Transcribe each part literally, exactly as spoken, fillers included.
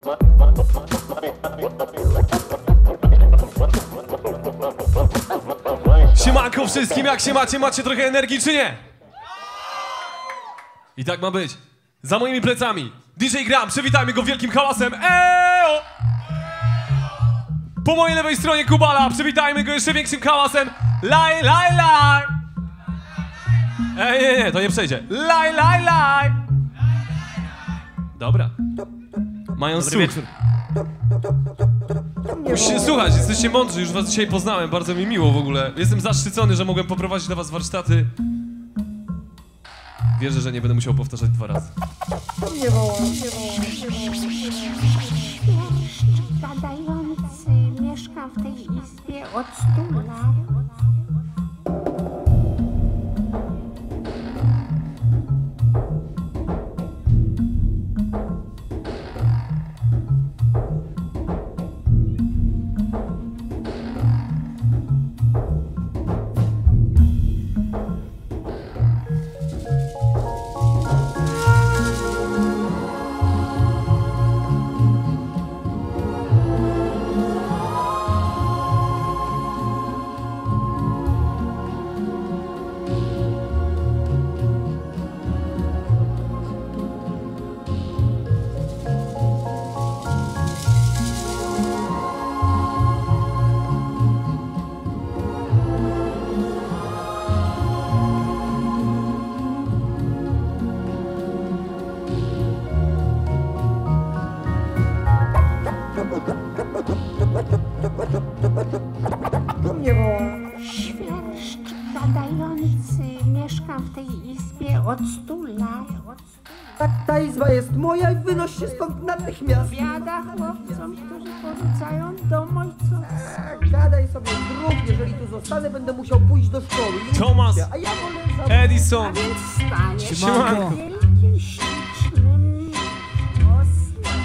Siemanko wszystkim, jak się macie? Macie trochę energii, czy nie? I tak ma być. Za moimi plecami D J Gram, przywitajmy go wielkim hałasem. Eee! Po mojej lewej stronie Kubala, przywitajmy go jeszcze większym hałasem. Laj, laj, laj. Ej, nie, nie, to nie przejdzie. Laj, laj, laj. Dobra. Mają słuch. Musicie słuchać, jesteście mądrzy, już was dzisiaj poznałem, bardzo mi miło w ogóle. Jestem zaszczycony, że mogłem poprowadzić dla was warsztaty. Wierzę, że nie będę musiał powtarzać dwa razy. Nie woła, nie woła, nie woła. Świerszcz gadający mieszka w tej izbie od stu lat. Nie woła. Świerszcz gadający mieszka w tej izbie od stu lat. Tak, ta izba jest moja i wynoś się stąd natychmiast. Biada chłopcom, którzy porzucają dom ojcowski. Tak, gadaj sobie zrób, jeżeli tu zostanę, będę musiał pójść do szkoły. I Thomas. A ja wolę za... A Edison. więc staniesz Siemanko. wielkim, ślicznym osłem.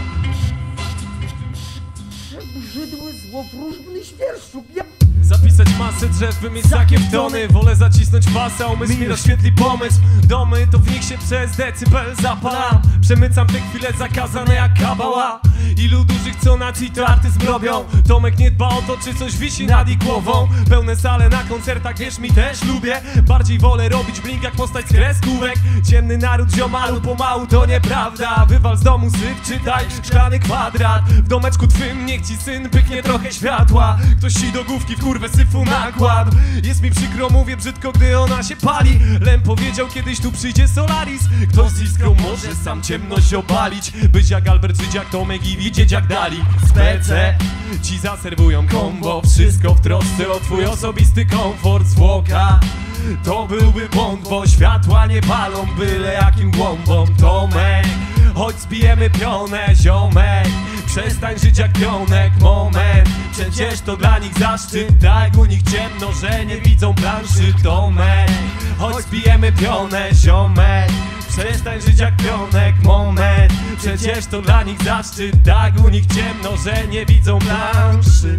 Brzydły, złowróżny świerszczuk. Ja... Zapisać masę drzew, wymieć zakiem w tony. Wolę zacisnąć pasę, a umysł mi rozświetli pomysł. Domy, to w nich się przez decybel zapalam. Przemycam te chwile zakazane jak kabała. Ilu dużych co na to artyzm robią. Tomek nie dba o to, czy coś wisi nad ich głową. Pełne sale na koncertach, wiesz, mi też lubię. Bardziej wolę robić blink jak postać z kreskówek. Ciemny naród ziomalu pomału, to nieprawda. Wywal z domu syf, czytaj szklany kwadrat. W domeczku twym niech ci syn pyknie trochę światła. Ktoś ci do główki w kurwę syfu nakładł. Jest mi przykro, mówię brzydko, gdy ona się pali. Lem powiedział kiedyś, tu przyjdzie Solaris. Ktoś z iskrą może sam ciemność obalić. Być jak Albert, żyć jak Tomek i widzieć jak Dali. Spece ci zaserwują kombo. Wszystko w trosce o twój osobisty komfort. Zwłoka to byłby błąd, bo światła nie palą byle jakim głąbom. Tomek, chodź zbijemy pionę, ziomek. Przestań żyć jak pionek, moment. Przecież to dla nich zaszczyt, tak u nich ciemno, że nie widzą planszy. Tomek, chodź zbijemy pionę, ziomek. Przestań żyć jak pionek, moment. Przecież to dla nich zaszczyt, tak u nich ciemno, że nie widzą planszy.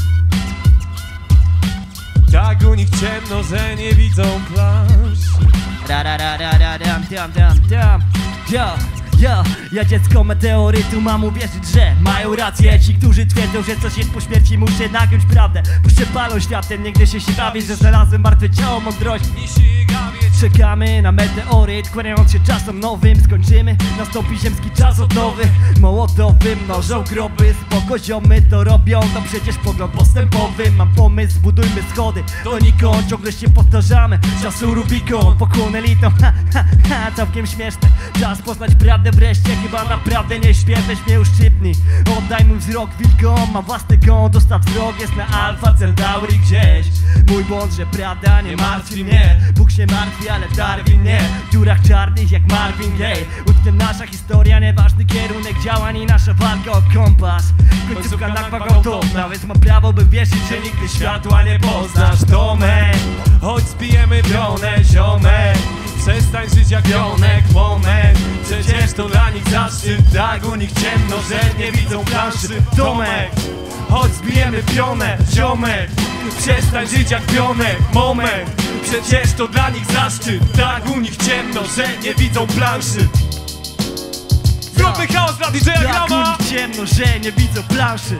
Tak u nich ciemno, że nie widzą planszy. Ra ra ra ra ra dam dam dam dam. Yo, yo, ja dziecko meteorytu mam uwierzyć, że mają rację ci, którzy twierdzą, że coś jest po śmierci. Muszę nagiąć prawdę, puszczę palą światem. Niegdy się się bawię, że znalazłem martwe ciało mądrości. Czekamy na meteoryt, kłaniając się czasom nowym. Skończymy, nastąpi ziemski czas od nowy. Mołotowy mnożą groby, spoko ziomy to robią. To przecież pogląd postępowy. Mam pomysł, budujmy schody donikąd, ciągle się powtarzamy. Czasu Rubikon, pokłon elitą. Ha, ha, ha, całkiem śmieszne. Czas poznać prawdę wreszcie, chyba naprawdę nie śpię. Weź mnie uszczypnij, oddaj mój wzrok wilkom. Mam własny kąt, dostaw wzrok, jest na Alfa Centauri gdzieś. Mój błąd, że prawda nie martwi mnie. Bóg się martwi, ale Darwin nie. W dziurach czarnych jak Marvin Gaye. Utknie nasza historia, nieważny kierunek działań i nasza walka o kompas. Końcówka nakła gwałtowna, więc mam prawo by wierzyć, że nigdy światła nie poznasz. Tomek, chodź zbijemy pionę, ziomek. Przestań żyć jak pionek, moment. Przecież to dla nich zaszczyt, tak u nich ciemno, że nie widzą planszy. Tomek, chodź zbijemy pionę, ziomek. Przestań żyć jak pionek, moment. Przecież to dla nich zaszczyt, tak u nich ciemno, że nie widzą planszy. Zróbmy chaos dla D J Tak Grama. u nich ciemno, że nie widzą planszy.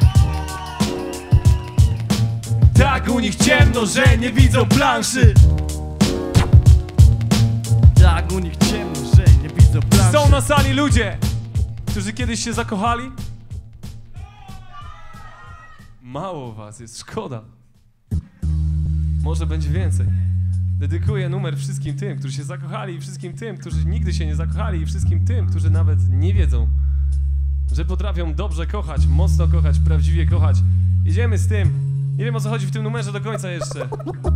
Tak u nich ciemno, że nie widzą planszy. Tak u nich ciemno, że nie widzą planszy. Są na sali ludzie, którzy kiedyś się zakochali. Mało was jest, szkoda. Może będzie więcej. Dedykuję numer wszystkim tym, którzy się zakochali, i wszystkim tym, którzy nigdy się nie zakochali, i wszystkim tym, którzy nawet nie wiedzą, że potrafią dobrze kochać, mocno kochać, prawdziwie kochać. Jedziemy z tym. Nie wiem, o co chodzi w tym numerze do końca jeszcze.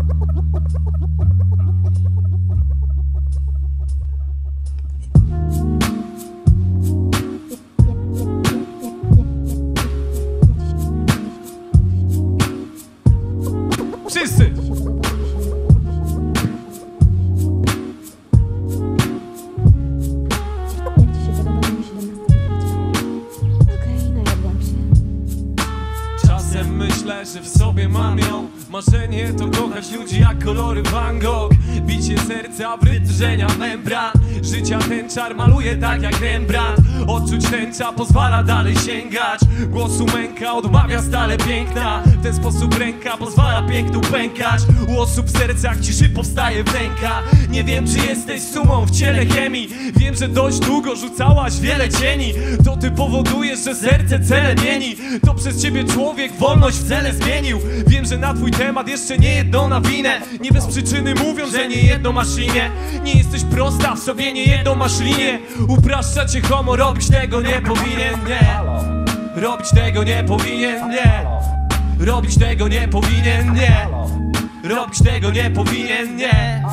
Wszyscy! Czasem myślę, że w sobie mam ją. Marzenie to kochać ludzi jak kolory Van Gogh. Bicie serca w rytm drżenia membran. Życia ten czar maluje tak jak Rembrandt. Odczuć tęcza pozwala dalej sięgać. Głosu męka odmawia stale piękna. W ten sposób ręka pozwala pięknu pękać. U osób w sercach ciszy powstaje wnęka. Nie wiem, czy jesteś sumą w ciele chemii. Wiem, że dość długo rzucałaś wiele cieni. To ty powodujesz, że serce cele mieni. To przez ciebie człowiek wolność w cele zmienił. Wiem, że na twój temat jeszcze nie jedną nawinę. Nie bez przyczyny mówią, że nie jedną masz imię. Nie jesteś prosta, w sobie nie jedną masz linię. Upraszcza cię homo, robić tego nie powinien, nie. Robić tego nie powinien, nie. Robić tego nie powinien, nie. Robić tego nie powinien, nie.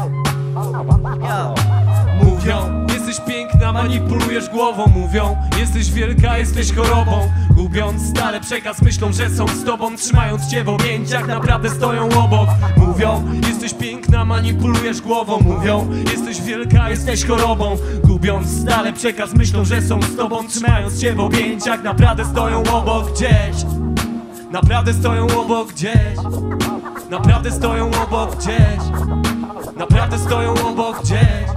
Mówią, jesteś piękna, manipulujesz głową. Mówią, jesteś wielka, jesteś chorobą. Gubiąc stale przekaz, myślą, że są z tobą. Trzymając cię w objęciach, naprawdę stoją obok. Mówią, jesteś piękna, manipulujesz głową. Mówią, jesteś wielka, jesteś chorobą. Gubiąc stale przekaz, myślą, że są z tobą. Trzymając cię w objęciach, naprawdę stoją obok gdzieś. Naprawdę stoją obok gdzieś. Naprawdę stoją obok gdzieś. Naprawdę stoją obok gdzieś.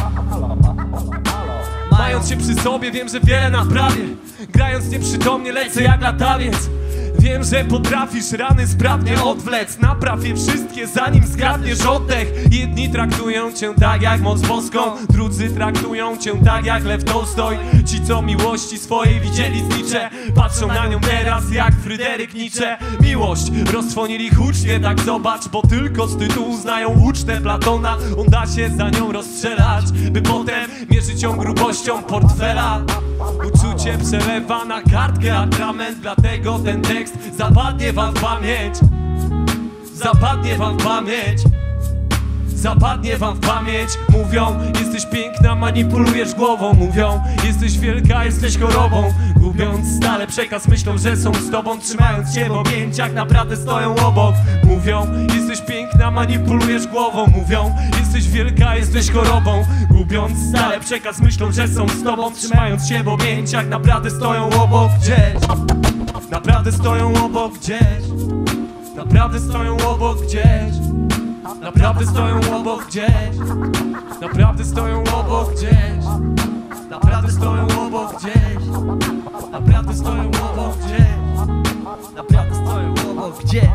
Mając się przy sobie, wiem, że wiele naprawię. Grając nieprzytomnie, lecę jak latawiec. Wiem, że potrafisz rany sprawnie odwlec. Napraw je wszystkie, zanim zgadniesz oddech. Jedni traktują cię tak jak moc boską, drudzy traktują cię tak jak Lew Tolstoj. Ci, co miłości swojej widzieli znicze, patrzą na nią teraz jak Fryderyk Nietzsche. Miłość roztrwonili hucznie, tak zobacz, bo tylko z tytułu znają ucztę Platona. On da się za nią rozstrzelać, by potem mierzyć ją grubością portfela. Uczucie przelewa na kartkę atrament, dlatego ten tekst zapadnie wam w pamięć. Zapadnie wam w pamięć. Zapadnie wam w pamięć. Mówią, jesteś piękna, manipulujesz głową. Mówią, jesteś wielka, jesteś chorobą. Gubiąc stale przekaz, myślą, że są z tobą. Trzymając cię w objęciach, naprawdę stoją obok. Mówią, jesteś piękna, manipulujesz głową. Mówią, jesteś wielka, jesteś chorobą. Gubiąc stale przekaz, myślą, że są z tobą. Trzymając cię w objęciach, naprawdę stoją obok gdzieś. Naprawdę stoją obok gdzieś. Naprawdę stoją obok gdzieś. Naprawdę stoją obok gdzieś. Naprawdę stoją obok gdzieś. Naprawdę stoją obok gdzieś. Naprawdę stoją obok gdzieś. Naprawdę stoją obok gdzieś.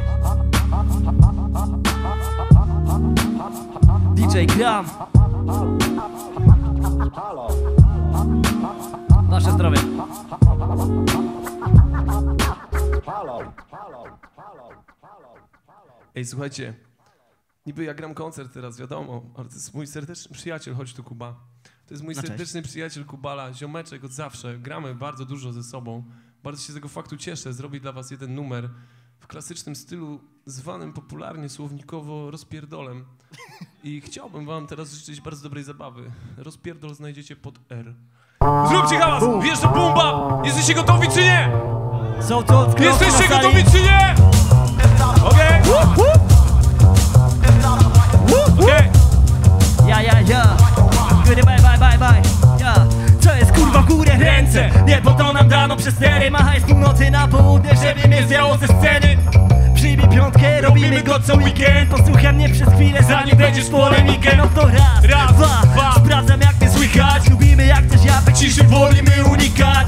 D J Gram. Wasze zdrowie. Ej, słuchajcie, niby ja gram koncert teraz, wiadomo, ale to jest mój serdeczny przyjaciel, chodź tu Kuba. To jest mój No serdeczny przyjaciel Kubala, ziomeczek od zawsze, gramy bardzo dużo ze sobą. Bardzo się z tego faktu cieszę, zrobi dla was jeden numer w klasycznym stylu, zwanym popularnie słownikowo rozpierdolem. I chciałbym wam teraz życzyć bardzo dobrej zabawy. Rozpierdol znajdziecie pod R. Zróbcie hałas! Wjeżdża bomba! Jesteście gotowi czy nie? Są to odkryty. Jesteście gotowi czy nie? Okej? Okej? Ja, ja, ja. Góry, bye, bye, bye, bye. Ja. Co jest kurwa w górę ręce? Niebo to nam dano przez stery. Machaj z północy na południe, żeby mnie zwiało ze sceny. Przybij piątkę, robimy go co weekend. Posłuchaj mnie przez chwilę, zanim będziesz polemikę. No to raz, Raz, dwa, dwa. Sprawdzam jak mnie słychać. Lubimy jak też ja, ciszy wolimy unikać.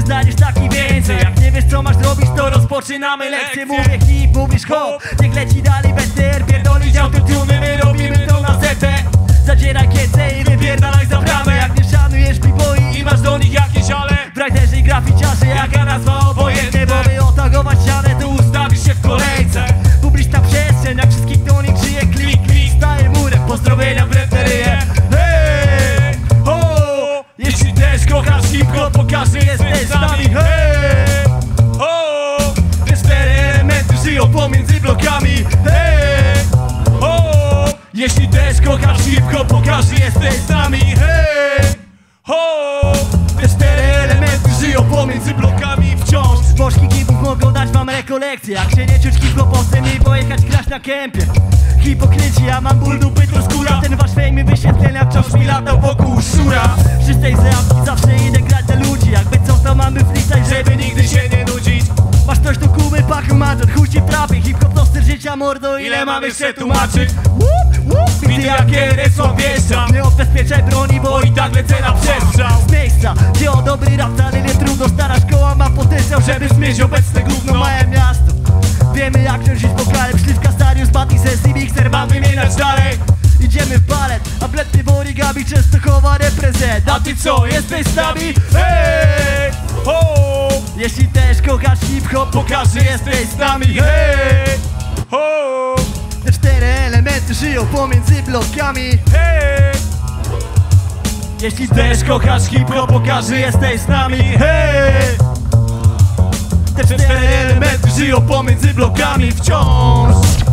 znajdziesz taki więcej. Jak nie wiesz co masz robić, to rozpoczynamy lekcję. Mówię hip, mówisz hop, niech leci dalej B T R. Pierdolić autotuny, my robimy to na setę. Zadzieraj kiece i wypierdalaj za bramę. Jak nie szanujesz b-boy i masz do nich jakieś ale, wrajterzy i graficiarze, jaka nazwa obojętnie. Bo by otagować ścianę, to ustawisz się w kolejce. Publiczna przestrzeń, jak wszystkich to nikt żyje. Klik, klik, staje murem, pozdrowienia w reteryję. Hej, ho, jeśli też kochasz hip-hop, pokażę, jesteś z nami. Hej, ho, te cztery elementy żyją pomiędzy blokami. Hej, ho, jeśli też kochasz hip-hop, pokażę, jesteś z nami. Hej, ho, te cztery elementy żyją pomiędzy blokami wciąż. Bożki hipów mogą dać wam rekolekcje. Jak się nie czuć hip-hopowcem i pojechać grać na kępie. Hipokryci, ja mam ból dupy to skóra. Ten wasz fame i wyświetlenia wciąż mi latał wokół szura. Przy tej zajawki zawsze idę grać dla ludzi. Jakby co to mamy freestyle, żeby nigdy się nie nudzić. Masz coś do Kuby, pachu, madżor, chuj ci trapie. Hip-hop to styl życia, mordo, ile mam jeszcze tłumaczyć? Widzę jakie resłam wjeżdżam. Nie odbezpieczaj broni, bo i tak lecę na przestrzał. Z miejsca, gdzie o dobry rap wcale nie trudno. Stara szkoła ma potencjał, żeby zmieść obecne gówno. Małe miasto, wiemy jak wziąć wokalem. Śliwka, Starius, Batik, Sessi, Mixer, mam wymieniać dalej. Idziemy w balet, a bledny w origami Częstochowa reprezent. A ty co, jesteś z nami? Hej, ho! Jeśli też kochasz hip-hop, pokażę, jesteś z nami. Hej, ho! Te cztery elementy żyją pomiędzy blokami. Hej! Jeśli też kochasz hip-hop, pokażę, jesteś z nami. Hej! Te cztery elementy żyją pomiędzy blokami wciąż.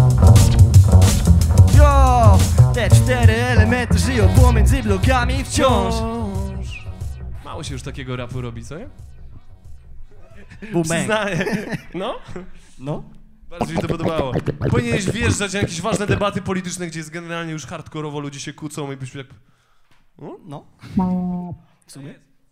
Jo! Te cztery elementy żyją pomiędzy blokami wciąż. Mało się już takiego rapu robi, co nie? Boomer. Przyznaję. No? No? Bardzo mi to podobało. Powinieneś wjeżdżać na jakieś ważne debaty polityczne, gdzie jest generalnie już hardkorowo, ludzie się kłócą i byśmy jak... No? W sumie?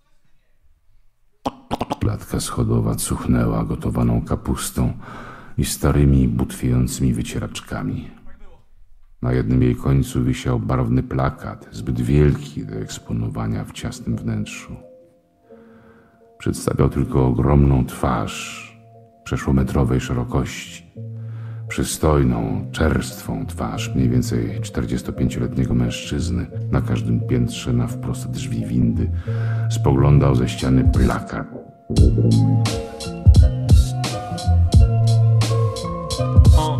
Klatka schodowa cuchnęła gotowaną kapustą i starymi, butwiejącymi wycieraczkami. Na jednym jej końcu wisiał barwny plakat, zbyt wielki do eksponowania w ciasnym wnętrzu. Przedstawiał tylko ogromną twarz przeszłometrowej szerokości. Przystojną, czerstwą twarz mniej więcej czterdziestopięcioletniego mężczyzny. Na każdym piętrze na wprost drzwi windy spoglądał ze ściany plakat. O.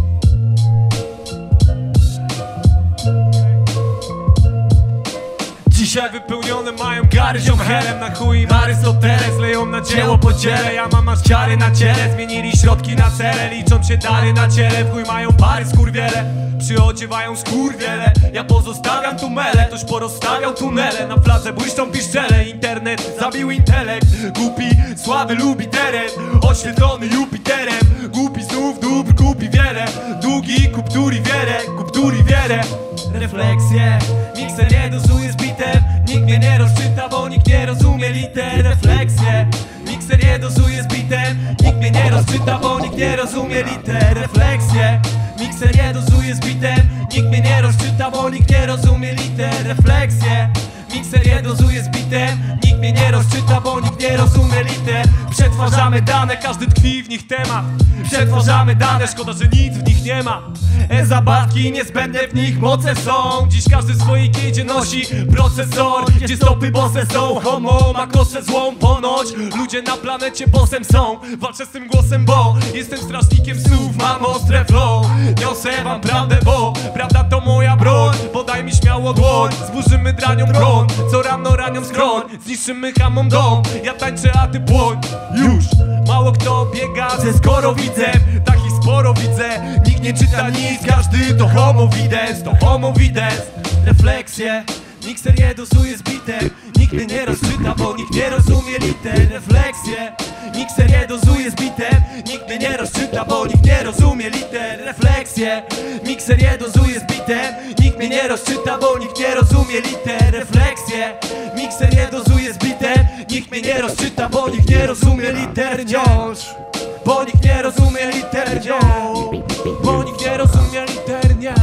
Dzisiaj wypełnione mają gary ziomhelem. Na chuj im Arystoteles leją na dzieło po dziele. Ja mam aż ciary na ciele, zmienili środki na cele. Liczą się dary na ciele, w chuj mają pary skurwiele. Przyodziewają skurwiele, ja pozostawiam tu mele. Ktoś porozstawiał tunele, na fladze błyszczą piszczele. Internet zabił intelekt, głupi słaby lubi teren. Oświetlony Jupiterem, głupi znów dóbr kupi wiele. Długi kup duri wiele, kup duri wiele. Refleksje, mikser nie dozuje z bitem. Nikt mnie nie rozczyta, bo nikt nie rozumie liter. Refleksje, mikser nie dozuje z bitem. Nikt mnie nie rozczyta, bo nikt nie rozumie liter. Refleksje, mikser nie dozuje z bitem. Nikt mnie nie rozczyta, bo nikt nie rozumie liter. Refleksje, mikser nie dozuje z bitem. Nikt mnie nie rozczyta, bo nikt nie rozumie liter. Przetwarzamy dane, każdy tkwi w nich temat. Przetwarzamy dane, szkoda, że nic w nich nie ma. E-zabawki, niezbędne w nich moce są. Dziś każdy w swojej kiedzie nosi procesor, gdzie stopy bose są. Homo ma koszę złą, ponoć ludzie na planecie bossem są. Walczę z tym głosem, bo jestem strażnikiem snów. Mam ostre flow, niosę wam prawdę, bo prawda to moja broń. Podaj mi śmiało dłoń, zburzymy dranią broń. Co rano ranią skroń, zniszczymy hamom dom. Ja tańczę, a ty płoń, już. Mało kto biega ze skorowidzem, takich sporo widzę. Nikt nie czyta nic, każdy to homo videns, to homo videns. Refleksje, mikser nie dozuje z bitem. Nikt mnie nie rozczyta, bo nikt nie rozumie liter. Refleksje, mikser nie dozuje z bitem. Nikt mnie nie rozczyta, bo nikt nie rozumie liter. Refleksje, mikser nie dozuje z bitem. Nikt mnie nie rozczyta, bo nikt nie rozumie liter. Refleksje, mikser nie dozuje z bitem. Nikt mnie nie rozczyta, bo nikt nie rozumie liter wciąż. Bo nikt nie rozumie liter wciąż. Bo nikt nie rozumie liter nie.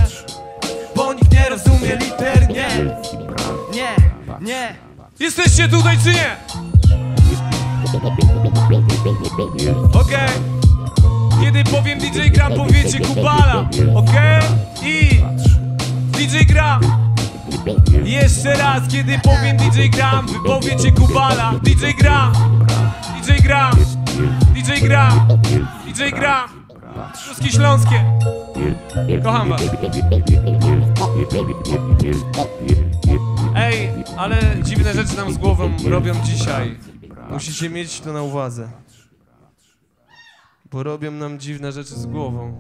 Bo nikt nie rozumie liter nie. Nie, nie. Jesteście tutaj czy nie? Okej okay. Kiedy powiem D J Gram, powiecie Kubala. Okej okay? I D J Gram. Jeszcze raz, kiedy powiem D J Gram, wy powiecie Kubala. D J Gram, D J Gram, D J Gram, D J Gram. Śląskie Śląskie. Kocham was. Ej, ale dziwne rzeczy nam z głową robią dzisiaj. Musicie mieć to na uwadze. Bo robią nam dziwne rzeczy z głową.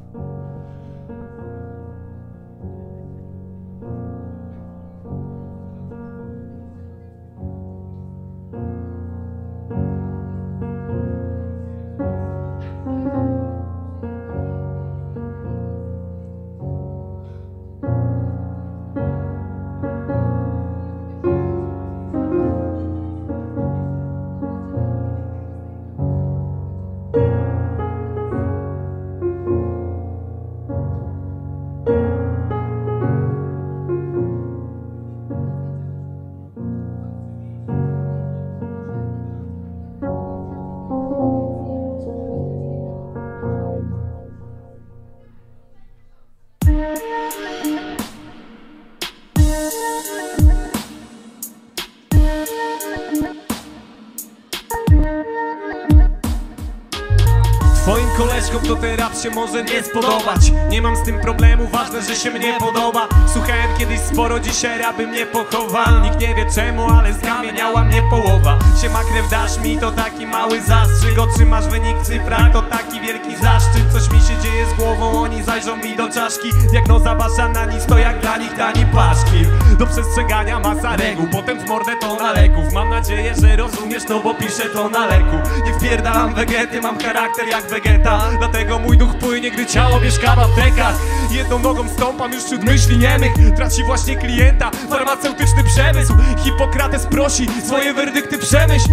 Twoim koleżkom to ten rap się może nie spodobać. Nie mam z tym problemu, ważne, że się mnie podoba. Słuchałem kiedyś sporo, dzisiaj rapy mnie pochował. Nikt nie wie czemu, ale skamieniała mnie połowa. Siema krew, dasz mi, to taki mały zastrzyk. Otrzymasz wynik w cyfrach, to taki wielki zaszczyt. Coś mi się dzieje z głową, oni zajrzą mi do czaszki. Diagnoza wasza na nic, to jak dla nich tani paszkwil. Do przestrzegania masa reguł, potem w mordę tona leków. Mam nadzieję, że rozumiesz to, bo piszę to na leku. Nie wpierdalam wegety, mam charakter jak wegeta. Dlatego mój duch płynie, gdy ciało mieszka w aptekach. Jedną nogą stąpam już wśród myśli niemych. Traci właśnie klienta farmaceutyczny przemysł. Hipokrates prosi, swoje werdykty przemyśl.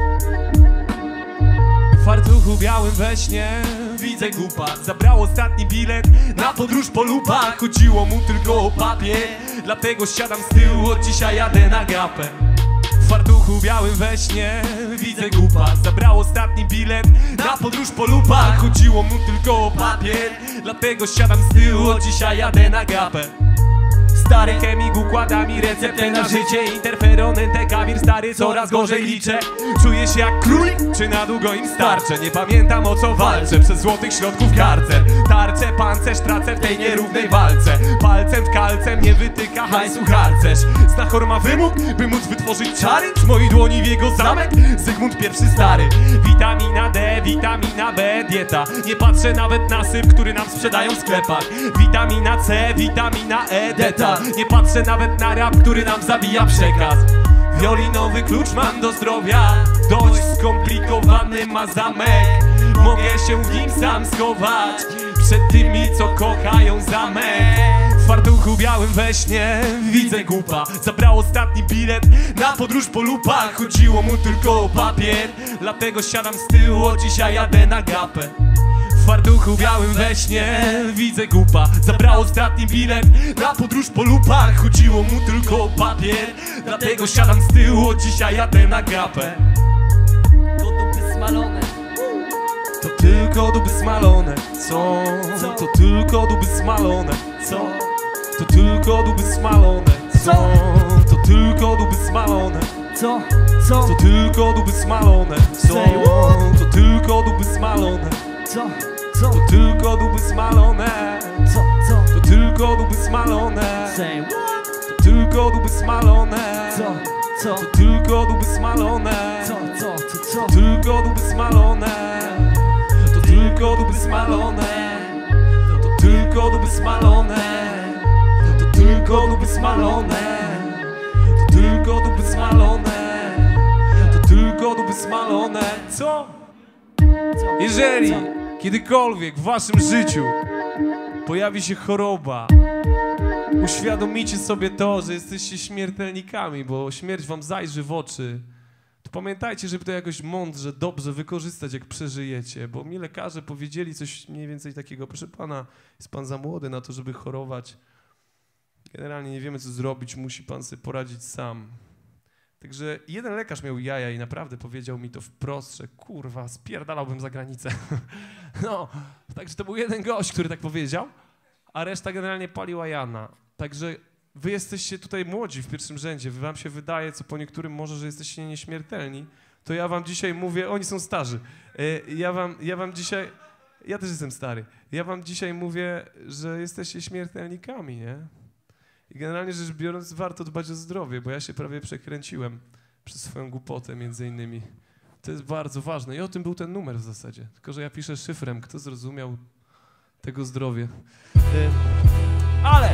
W fartuchu białym we śnie widzę głupa. Zabrał ostatni bilet na podróż po lupach. Chodziło mu tylko o papier, dlatego siadam z tyłu, od dzisiaj jadę na gapę. W fartuchu białym we śnie widzę głupa. Zabrał ostatni bilet na podróż po lupach. Chodziło mu tylko o papier, dlatego siadam z tyłu, od dzisiaj jadę na gapę. Stary chemik układa mi receptę na życie. Interferon, entekawir, stary, coraz gorzej liczę. Czuję się jak król, czy na długo im starczę? Nie pamiętam, o co walczę, przez złotych środków karcer. Tarczę, pancerz, tracę w tej nierównej walce. Palcem w kalcem nie wytyka hajsu harcerz. Znachor ma wymóg, by móc wytworzyć czary. Z mojej dłoni w jego zamek Zygmunt pierwszy stary. Witamina D, witamina B, dieta. Nie patrzę nawet na syp, który nam sprzedają w sklepach. Witamina C, witamina E, deta. Nie patrzę nawet na rap, który nam zabija przekaz. Wiolinowy klucz mam do zdrowia. Dość skomplikowany ma zamek. Mogę się w nim sam schować przed tymi, co kochają zamek. W fartuchu białym we śnie widzę głupa. Zabrał ostatni bilet na podróż po lupach. Chodziło mu tylko o papier, dlatego siadam z tyłu, od dzisiaj jadę na gapę. W fartuchu białym we śnie widzę głupa. Zabrał ostatni bilet na podróż po lupach. Chodziło mu tylko o papier, dlatego siadam z tyłu, od dzisiaj jadę na gapę. To dupy smalone. To tylko duby smalone, co? To tylko duby smalone, co? To tylko duby smalone, co? To tylko duby smalone, Co? Co? to tylko duby smalone, co? To tylko duby smalone, Co? Co? to tylko duby smalone, Co? Co? to tylko duby smalone, Say what? to tylko duby smalone, Co? Co? to tylko duby smalone, Co? Co? Co? Co? to tylko duby smalone, to tylko duby smalone, to tylko duby smalone, to tylko duby smalone, to tylko duby smalone, to tylko duby smalone. Co? Jeżeli kiedykolwiek w waszym życiu pojawi się choroba, uświadomicie sobie to, że jesteście śmiertelnikami, bo śmierć wam zajrzy w oczy, to pamiętajcie, żeby to jakoś mądrze, dobrze wykorzystać, jak przeżyjecie, bo mi lekarze powiedzieli coś mniej więcej takiego: proszę pana, jest pan za młody na to, żeby chorować. Generalnie nie wiemy, co zrobić, musi pan sobie poradzić sam. Także jeden lekarz miał jaja i naprawdę powiedział mi to wprost, że kurwa, spierdalałbym za granicę. No, także to był jeden gość, który tak powiedział, a reszta generalnie paliła Jana. Także wy jesteście tutaj młodzi w pierwszym rzędzie, wam się wydaje, co po niektórym może, że jesteście nieśmiertelni, to ja wam dzisiaj mówię, oni są starzy, ja wam, ja wam dzisiaj, ja też jestem stary, ja wam dzisiaj mówię, że jesteście śmiertelnikami, nie? I generalnie rzecz biorąc, warto dbać o zdrowie, bo ja się prawie przekręciłem przez swoją głupotę między innymi. To jest bardzo ważne i o tym był ten numer w zasadzie, tylko że ja piszę szyfrem, kto zrozumiał tego zdrowie. Ale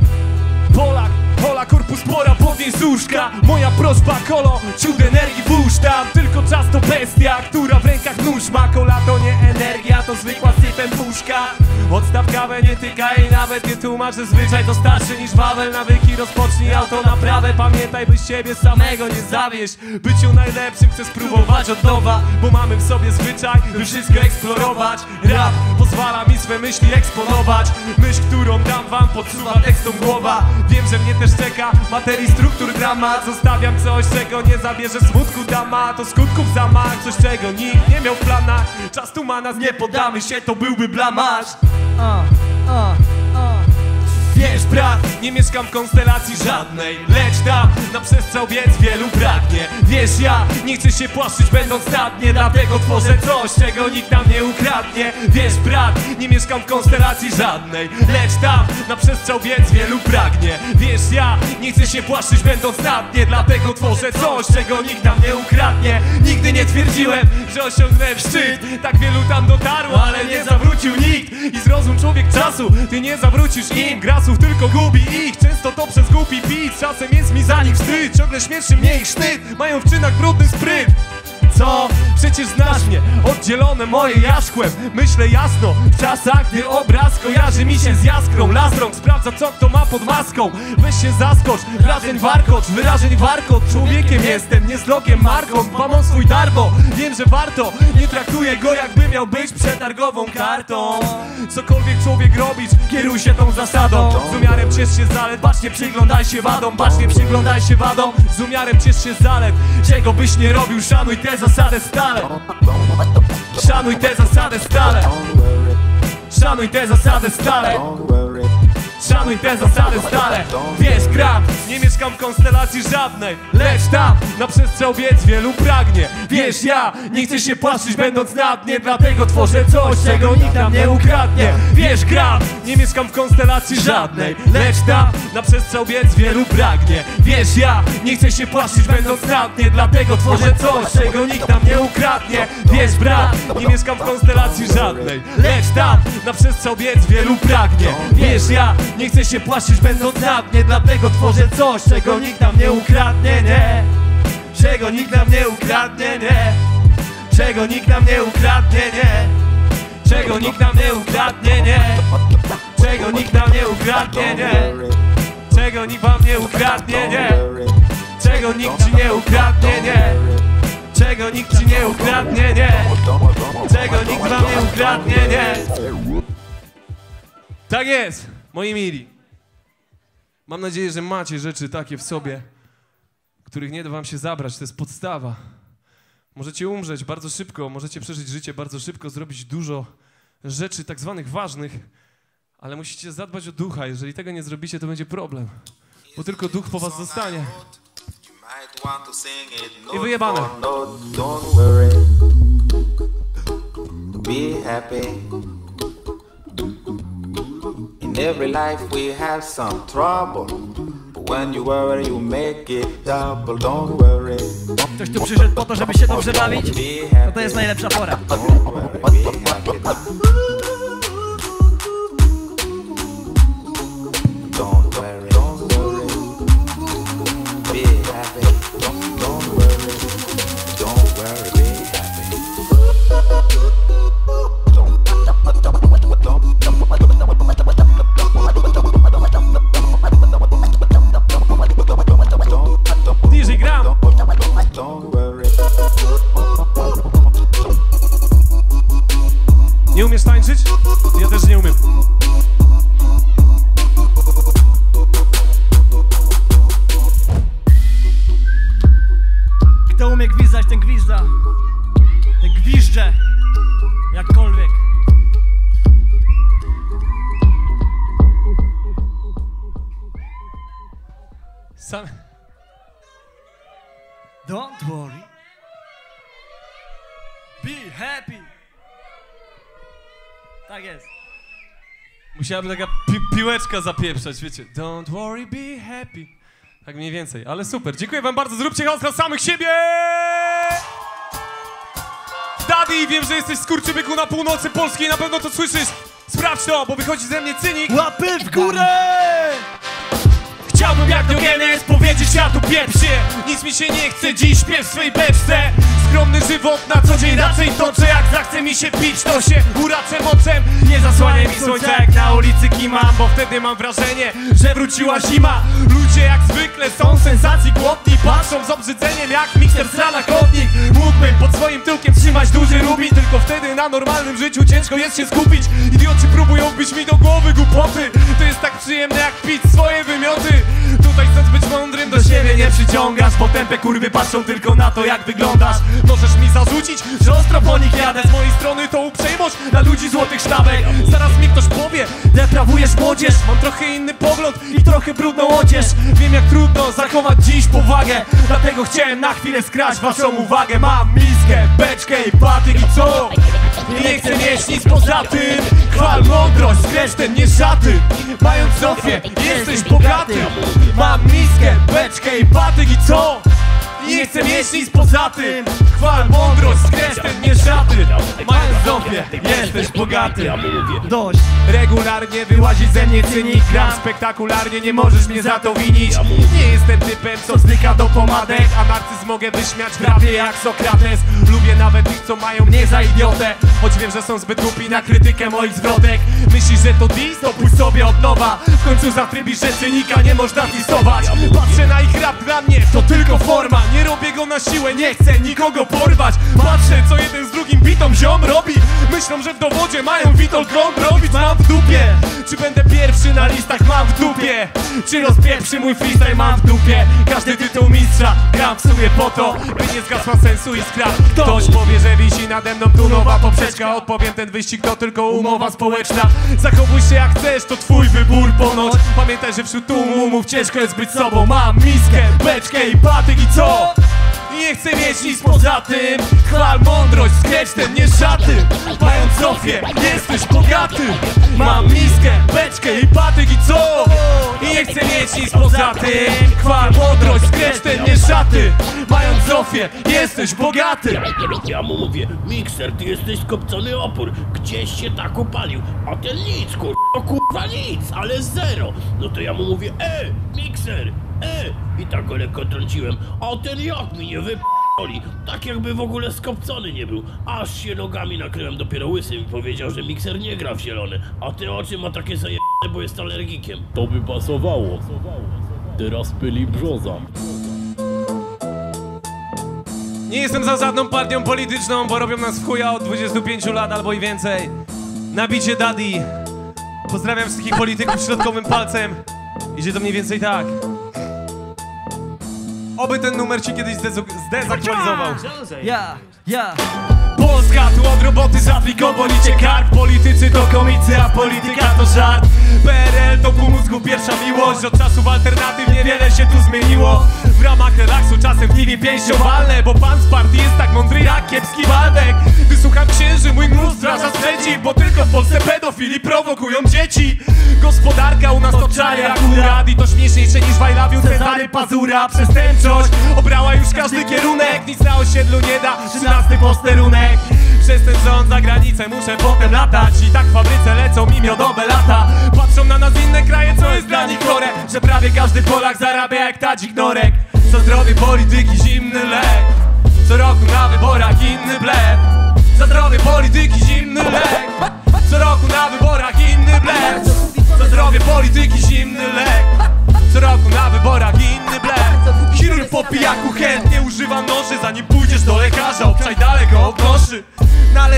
Polak, Pola, korpus pora, podnieś z łóżka. Moja prośba, kolo, ciut energii włóż tam. Tylko czas to bestia, która w rękach nóż ma. Kola to nie energia, to zwykła sypem puszka. Odstaw kawę, nie tykaj i nawet nie tłumacz, że zwyczaj to starszy niż Wawel. Nawyki rozpocznij auto naprawę. Pamiętaj, byś siebie samego nie zawieść. Byciu najlepszym chcę spróbować od nowa, bo mamy w sobie zwyczaj, by wszystko eksplorować. Rap pozwala mi swe myśli eksponować. Myśl, którą dam wam, podsuwa tekstom głowa. Wiem, że mnie też czeka materii struktur dramat. Zostawiam coś, czego nie zabierze smutku dama. To skutków zamach, coś czego nikt nie miał w planach. Czas tu ma nas, nie poddamy się, to byłby blamaż. Uh, uh, uh. Wiesz, brat, nie mieszkam w konstelacji żadnej, lecz tam na przestrzał biec wielu pragnie. Wiesz, ja nie chcę się płaszczyć będąc na dnie, dlatego tworzę coś, czego nikt nam nie ukradnie. Wiesz, brat, nie mieszkam w konstelacji żadnej, lecz tam na przestrzał biec wielu pragnie. Wiesz, ja nie chcę się płaszczyć będąc na dnie, dlatego tworzę coś, czego nikt nam nie ukradnie. Nigdy nie twierdziłem, że osiągnę szczyt, tak wielu tam dotarło, ale nie zawrócił nikt. I zrozum człowiek czasu, ty nie zawrócisz im grasów, tylko gubi ich, często to przez głupi pit. Czasem jest mi za nich wstyd, ciągle śmieszy mnie ich sznyt. Mają w czynach brudny spryt. Co? Przecież znasz mnie, oddzielone moje jarzchłem. Myślę jasno, w czasach, gdy obraz kojarzy mi się z jaskrą. Las rąk sprawdza, co kto ma pod maską. Weź się zaskocz, wrażeń warkocz, wyrażeń warkot. Człowiekiem jestem, nie zlokiem marką. Dbam o swój dar, bo wiem, że warto. Nie traktuję go, jakby miał być przetargową kartą. Cokolwiek człowiek robić, kieruj się tą zasadą. Z umiarem ciesz się zalet, bacznie przyglądaj się wadom. Bacznie przyglądaj się wadom, z umiarem ciesz się zalet. Czego byś nie robił, szanuj tę zasadę stale. Szanuj tę zasadę stale. Szanuj tę zasadę stale. Szanuj tę zasadę stale. Wiesz, gram, nie mieszkam w konstelacji żadnej, lecz tam na przestrzał biec wielu pragnie. Wiesz, ja nie chcę się płaszczyć będąc na dnie, dlatego tworzę coś, czego nikt nam nie ukradnie. Wiesz, gram, nie mieszkam w konstelacji żadnej, lecz tam na przestrzał biec wielu pragnie. Wiesz, ja nie chcę się płaszczyć będąc na dnie, dlatego tworzę coś, czego nikt nam nie ukradnie. Wiesz, brat, nie mieszkam w konstelacji żadnej, lecz tam na przestrzał biec wielu pragnie. Wiesz, ja nie chcę się płaszczyć będąc na dnie, dlatego tworzę coś, czego nikt nam nie ukradnie, nie. Czego nikt nam nie ukradnie, nie. Czego nikt nam nie ukradnie, nie. Czego nikt nam nie ukradnie, nie. Czego nikt nam nie ukradnie, nie. Czego nikt wam nie ukradnie, nie. Czego nikt ci nie ukradnie, nie. Czego nikt ci nie ukradnie, nie. Czego nikt wam nie ukradnie, nie. Tak jest, moi mili. Mam nadzieję, że macie rzeczy takie w sobie, których nie da wam się zabrać. To jest podstawa. Możecie umrzeć bardzo szybko, możecie przeżyć życie bardzo szybko, zrobić dużo rzeczy tak zwanych ważnych, ale musicie zadbać o ducha. Jeżeli tego nie zrobicie, to będzie problem, bo tylko duch po was zostanie. I wyjebane. Be happy. In every life we have some trouble, but when you worry you make it double. Don't worry. Ktoś tu przyszedł po to, żeby się dobrze bawić? No to jest najlepsza pora. Don't worry, be happy. Don't worry, don't worry. Be happy. Don't, don't worry. Don't worry, be happy. D J Gram. Nie umiesz tańczyć? Ja też nie umiem. za te gwizdże, jakkolwiek. Sam... Don't worry. Be happy. Tak jest. Musiałaby taka pi piłeczka zapieprzać, wiecie. Don't worry, be happy. Tak mniej więcej, ale super. Dziękuję wam bardzo. Zróbcie chaos dla samych siebie! Daddy, wiem, że jesteś skurczybyku na północy Polski i na pewno to słyszysz. Sprawdź to, bo wychodzi ze mnie cynik. Łapy w górę! Chciałbym jak Diogenes powiedzieć światu pieprz się. Nic mi się nie chce, dziś śpię w swej beczce. Skromny żywot na co dzień raczej toczę. Jak zachce mi się pić, to się uraczę moczem. Nie zasłaniaj mi słońca jak na ulicy kimam, bo wtedy mam wrażenie, że wróciła zima. Ludzie jak zwykle są sensacji głodni, patrzą z obrzydzeniem jak mikser sra na chodnik. Mógłbym pod swoim tyłkiem trzymać duży rubin, tylko wtedy na normalnym życiu ciężko jest się skupić. Idioci próbują wbić mi do głowy głupoty. To jest tak przyjemne jak pić swoje wymioty. Tutaj chcąc być mądrym do siebie nie przyciągasz, bo tępe kurwy patrzą tylko na to jak wyglądasz. Możesz mi zarzucić, że ostro po nich jadę. Z mojej strony to uprzejmość dla ludzi złotych sztabek. Zaraz mi ktoś powie, deprawujesz młodzież. Mam trochę inny pogląd i trochę brudną odzież. Wiem jak trudno zachować dziś powagę, dlatego chciałem na chwilę skrać waszą uwagę. Mam miskę, beczkę i patyk i co? Nie chcę mieć nic poza tym. Chwal mądrość, skrecz ten nie szaty. Mając Zofię, jesteś bogaty. Mam miskę, beczkę i patyk i co? Nie chcę mieć nic poza tym. Chwal mądrość, skrecz ten nie szaty. Mając Zofię, jesteś bogaty. Dość. Regularnie wyłazi ze mnie cynik. Gram spektakularnie, nie możesz mnie za to winić. Nie jestem typem, co zdycha do pomadek. A narcyz mogę wyśmiać prawie jak Sokrates. Lubię nawet tych, co mają mnie za idiotę, choć wiem, że są zbyt głupi na krytykę moich zwrotek. Myślisz, że to dis? To pójdź sobie od nowa. W końcu zatrybisz, że cynika nie można disować. Patrzę na ich rap, dla mnie to tylko forma. Nie robię go na siłę, nie chcę nikogo porwać. Patrzę, co jeden z drugim bitą ziom robi. Myślą, że w dowodzie mają Witold Kron robić. Mam w dupie, czy będę pierwszy na listach? Mam w dupie, czy rozpieprzy mój freestyle? Mam w dupie, każdy tytuł mistrza. Gram w sumie po to, by nie zgasła sensu iskra. Ktoś powie, że wisi nade mną tu nowa poprzeczka. Odpowiem, ten wyścig to tylko umowa społeczna. Zachowuj się jak chcesz, to twój wybór ponoć. Pamiętaj, że wśród tłumu umów ciężko jest być sobą. Mam miskę, beczkę i patyk i co? Nie chcę mieć nic poza tym. Chwal mądrość, skrecz ten nie szaty. Mając Zofię, jesteś bogaty. Mam miskę, beczkę i patyk i co? Nie chcę mieć nic poza tym. Chwal mądrość, skrecz ten nie szaty. Mając Zofię, jesteś bogaty. Ja mu mówię, mikser, ty jesteś skopcony opór. Gdzieś się tak upalił. A ten nic, kur... O kurwa nic, ale zero. No to ja mu mówię, e, mikser, e. I tak go lekko trąciłem. A ten jak mi nie wyp***oli. Tak jakby w ogóle skopcony nie był. Aż się nogami nakryłem, dopiero łysy mi powiedział, że mikser nie gra w zielone. A te oczy ma takie zajebane, bo jest alergikiem. To by pasowało. Teraz pyli brzoza. Nie jestem za żadną partią polityczną, bo robią nas w chuja od dwudziestu pięciu lat albo i więcej. Nabicie Daddy. Pozdrawiam wszystkich polityków środkowym palcem. Idzie to mniej więcej tak. Oby ten numer ci kiedyś zdezaktualizował. Ja, ja. Polska tu od roboty zatliko, bolicie kark. Politycy to komicy, a polityka to żart. P R L to pół mózgu pierwsza miłość. Od czasów alternatyw niewiele się tu zmieniło. W ramach relaksu czasem w nimi pięścią walnę, bo pan z partii jest tak mądry jak kiepski Waldek. Wysłucham księży, mój mróz straża sprzeciw, bo tylko w Polsce pedofili prowokują dzieci. Gospodarka u nas to czaje akurat i to śmieszniejsze niż Wajlawiu Cezary Pazura. Przestępczość obrała już każdy kierunek, nic na osiedlu nie da, trzynasty posterunek. Przez ten rząd za granicę muszę potem latać i tak w fabryce lecą mi miodowe lata. Patrzą na nas inne kraje, co jest dla nich chore, że prawie każdy Polak zarabia jak tadzik Norek. Za zdrowie polityki zimny lek, co roku na wyborach inny blef. Za zdrowie polityki zimny lek, co roku na wyborach inny blef. Za zdrowie polityki zimny lek, co roku na wyborach inny blef. Chirurg po pijaku chętnie używa noży, zanim pójdziesz do lekarza, obczaj daleko od noszy. No ale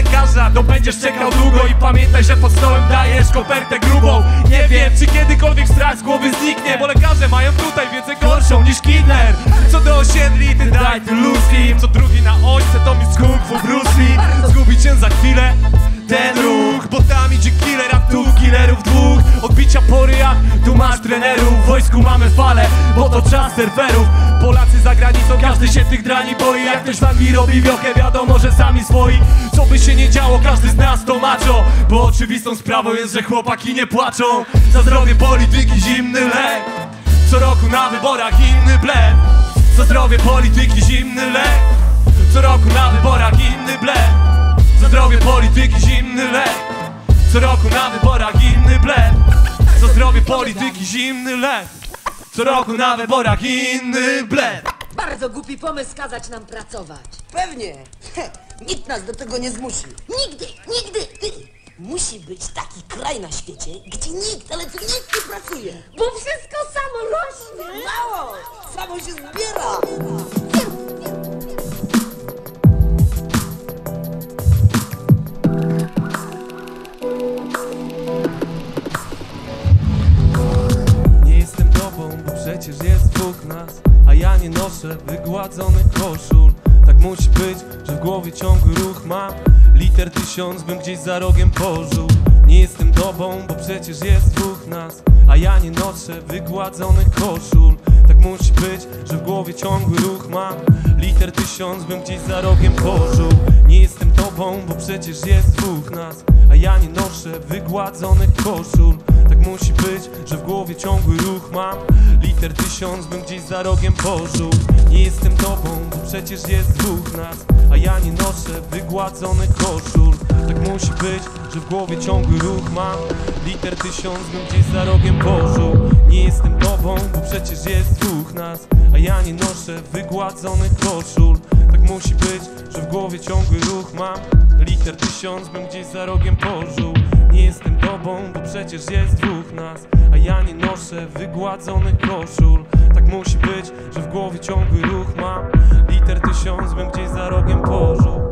lekarza, to będziesz czekał długo. I pamiętaj, że pod stołem dajesz kopertę grubą. Nie wiem, czy kiedykolwiek strach z głowy zniknie, bo lekarze mają tutaj wiedzę gorszą niż Kidner. Co do osiedli, ty daj ty ludzkim. Co drugi na ośce to mistrz kung fu Bruce Lee. Zgubi cię za chwilę ten ruch, bo tam idzie killer, a tu killerów dwóch. Odbicia po ryjach, tu masz trenerów. W wojsku mamy falę, bo to czas serwerów. Polacy za granicą, każdy się tych drani boi. Jak ktoś wam mi robi wiochę, wiadomo, że sami swoi. Co by się nie działo, każdy z nas to macho. Bo oczywistą sprawą jest, że chłopaki nie płaczą. Za zdrowie polityki zimny lek. Co roku na wyborach inny blef. Za zdrowie polityki zimny lek. Co roku na wyborach inny blef. Za zdrowie polityki zimny lek. Co roku na wyborach inny blef. Za zdrowie polityki zimny lek. Co roku na wyborach inny blef. Bardzo głupi pomysł kazać nam pracować. Pewnie. Nikt nas do tego nie zmusi. Nigdy, nigdy! Musi być taki kraj na świecie, gdzie nikt, ale to nikt nie pracuje. Bo wszystko samo rośnie. Mało! Samo się zbiera. Przecież jest dwóch nas, a ja nie noszę wygładzonych koszul. Tak musi być, że w głowie ciągły ruch mam. Liter tysiąc bym gdzieś za rogiem pożył. Nie jestem tobą, bo przecież jest dwóch nas, a ja nie noszę wygładzonych koszul. Tak musi być, że w głowie ciągły ruch mam. Liter tysiąc bym gdzieś za rogiem pożył. Nie jestem tobą, bo przecież jest dwóch nas, a ja nie noszę wygładzonych koszul. Tak musi być, że w głowie ciągły ruch mam. Liter tysiąc bym gdzieś za rogiem pożył. Nie jestem tobą, bo przecież jest dwóch nas, a ja nie noszę wygładzonych koszul. Tak musi być, że w głowie ciągły ruch mam. Liter tysiąc bym gdzieś za rogiem pożył. Nie jestem tobą, bo przecież jest dwóch nas, a ja nie noszę wygładzonych koszul. Tak musi być, że w głowie ciągły ruch mam. Liter tysiąc bym gdzieś za rogiem pożył. Nie jestem tobą, bo przecież jest dwóch nas, a ja nie noszę wygładzonych koszul. Tak musi być, że w głowie ciągły ruch mam. Liter tysiąc bym gdzieś za rogiem pożył.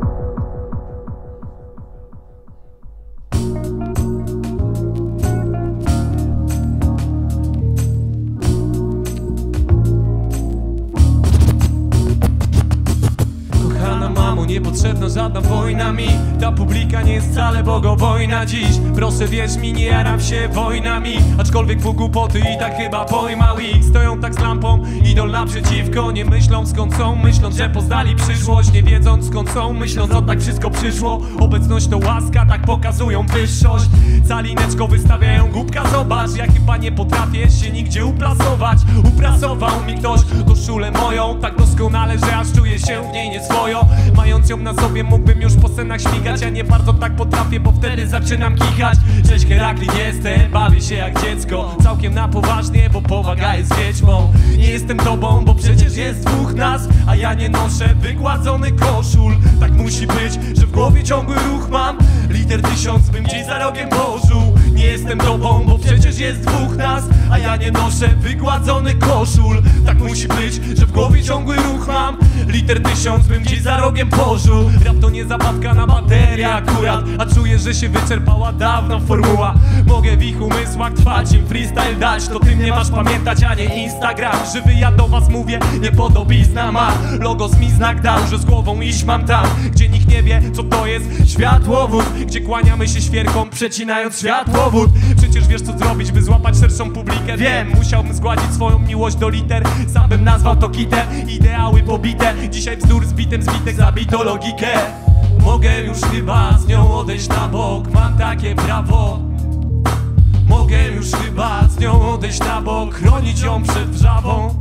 Niepotrzebna żadna wojna mi. Ta publika nie jest wcale bogobojna dziś. Proszę wierz mi, nie jaram się wojnami. Aczkolwiek w głupoty i tak chyba pojmał ich. Stoją tak z lampą, idą naprzeciwko. Nie myślą skąd są, myśląc, że poznali przyszłość. Nie wiedząc skąd są, myśląc, o tak wszystko przyszło. Obecność to łaska, tak pokazują wyższość. Calineczko wystawiają głupka, zobacz. Ja chyba nie potrafię się nigdzie uplasować. Uprasował mi ktoś koszulę moją tak doskonale, że aż czuję się w niej nieswojo. Mając ją na sobie mógłbym już po scenach śmigać. Ja nie bardzo tak potrafię, bo wtedy zaczynam kichać. Cześć Heraklit jestem, bawię się jak dziecko. Całkiem na poważnie, bo powaga jest wiedźmą. Nie jestem tobą, bo przecież jest dwóch nas, a ja nie noszę wygładzony koszul. Tak musi być, że w głowie ciągły ruch mam. Liter tysiąc bym gdzieś za rogiem pożył. Nie jestem tobą, bo przecież jest dwóch nas, a ja nie noszę wygładzony koszul. Tak musi być, że w głowie ciągły ruch mam. Liter tysiąc bym gdzieś za rogiem pożył. Rap to nie zabawka na baterię akurat, a czuję, że się wyczerpała dawno formuła. Mogę w ich umysłach trwać, im freestyle dać. To ty mnie masz pamiętać, a nie Instagram. Żywy ja do was mówię, nie podobizna ma. Logos mi znak dał, że z głową iść mam tam, gdzie nikt nie wie, co to jest światłowód. Gdzie kłaniamy się świerkom, przecinając światłowód. Przecież wiesz co zrobić, by złapać szerszą publikę. Wiem, musiałbym zgładzić swoją miłość do liter. Sam bym nazwał to kitem, ideały pobite. Dzisiaj bzdur z bitem, zbitek zabito logikę. Mogę już chyba z nią odejść na bok, mam takie prawo. Mogę już chyba z nią odejść na bok, chronić ją przed wrzawą.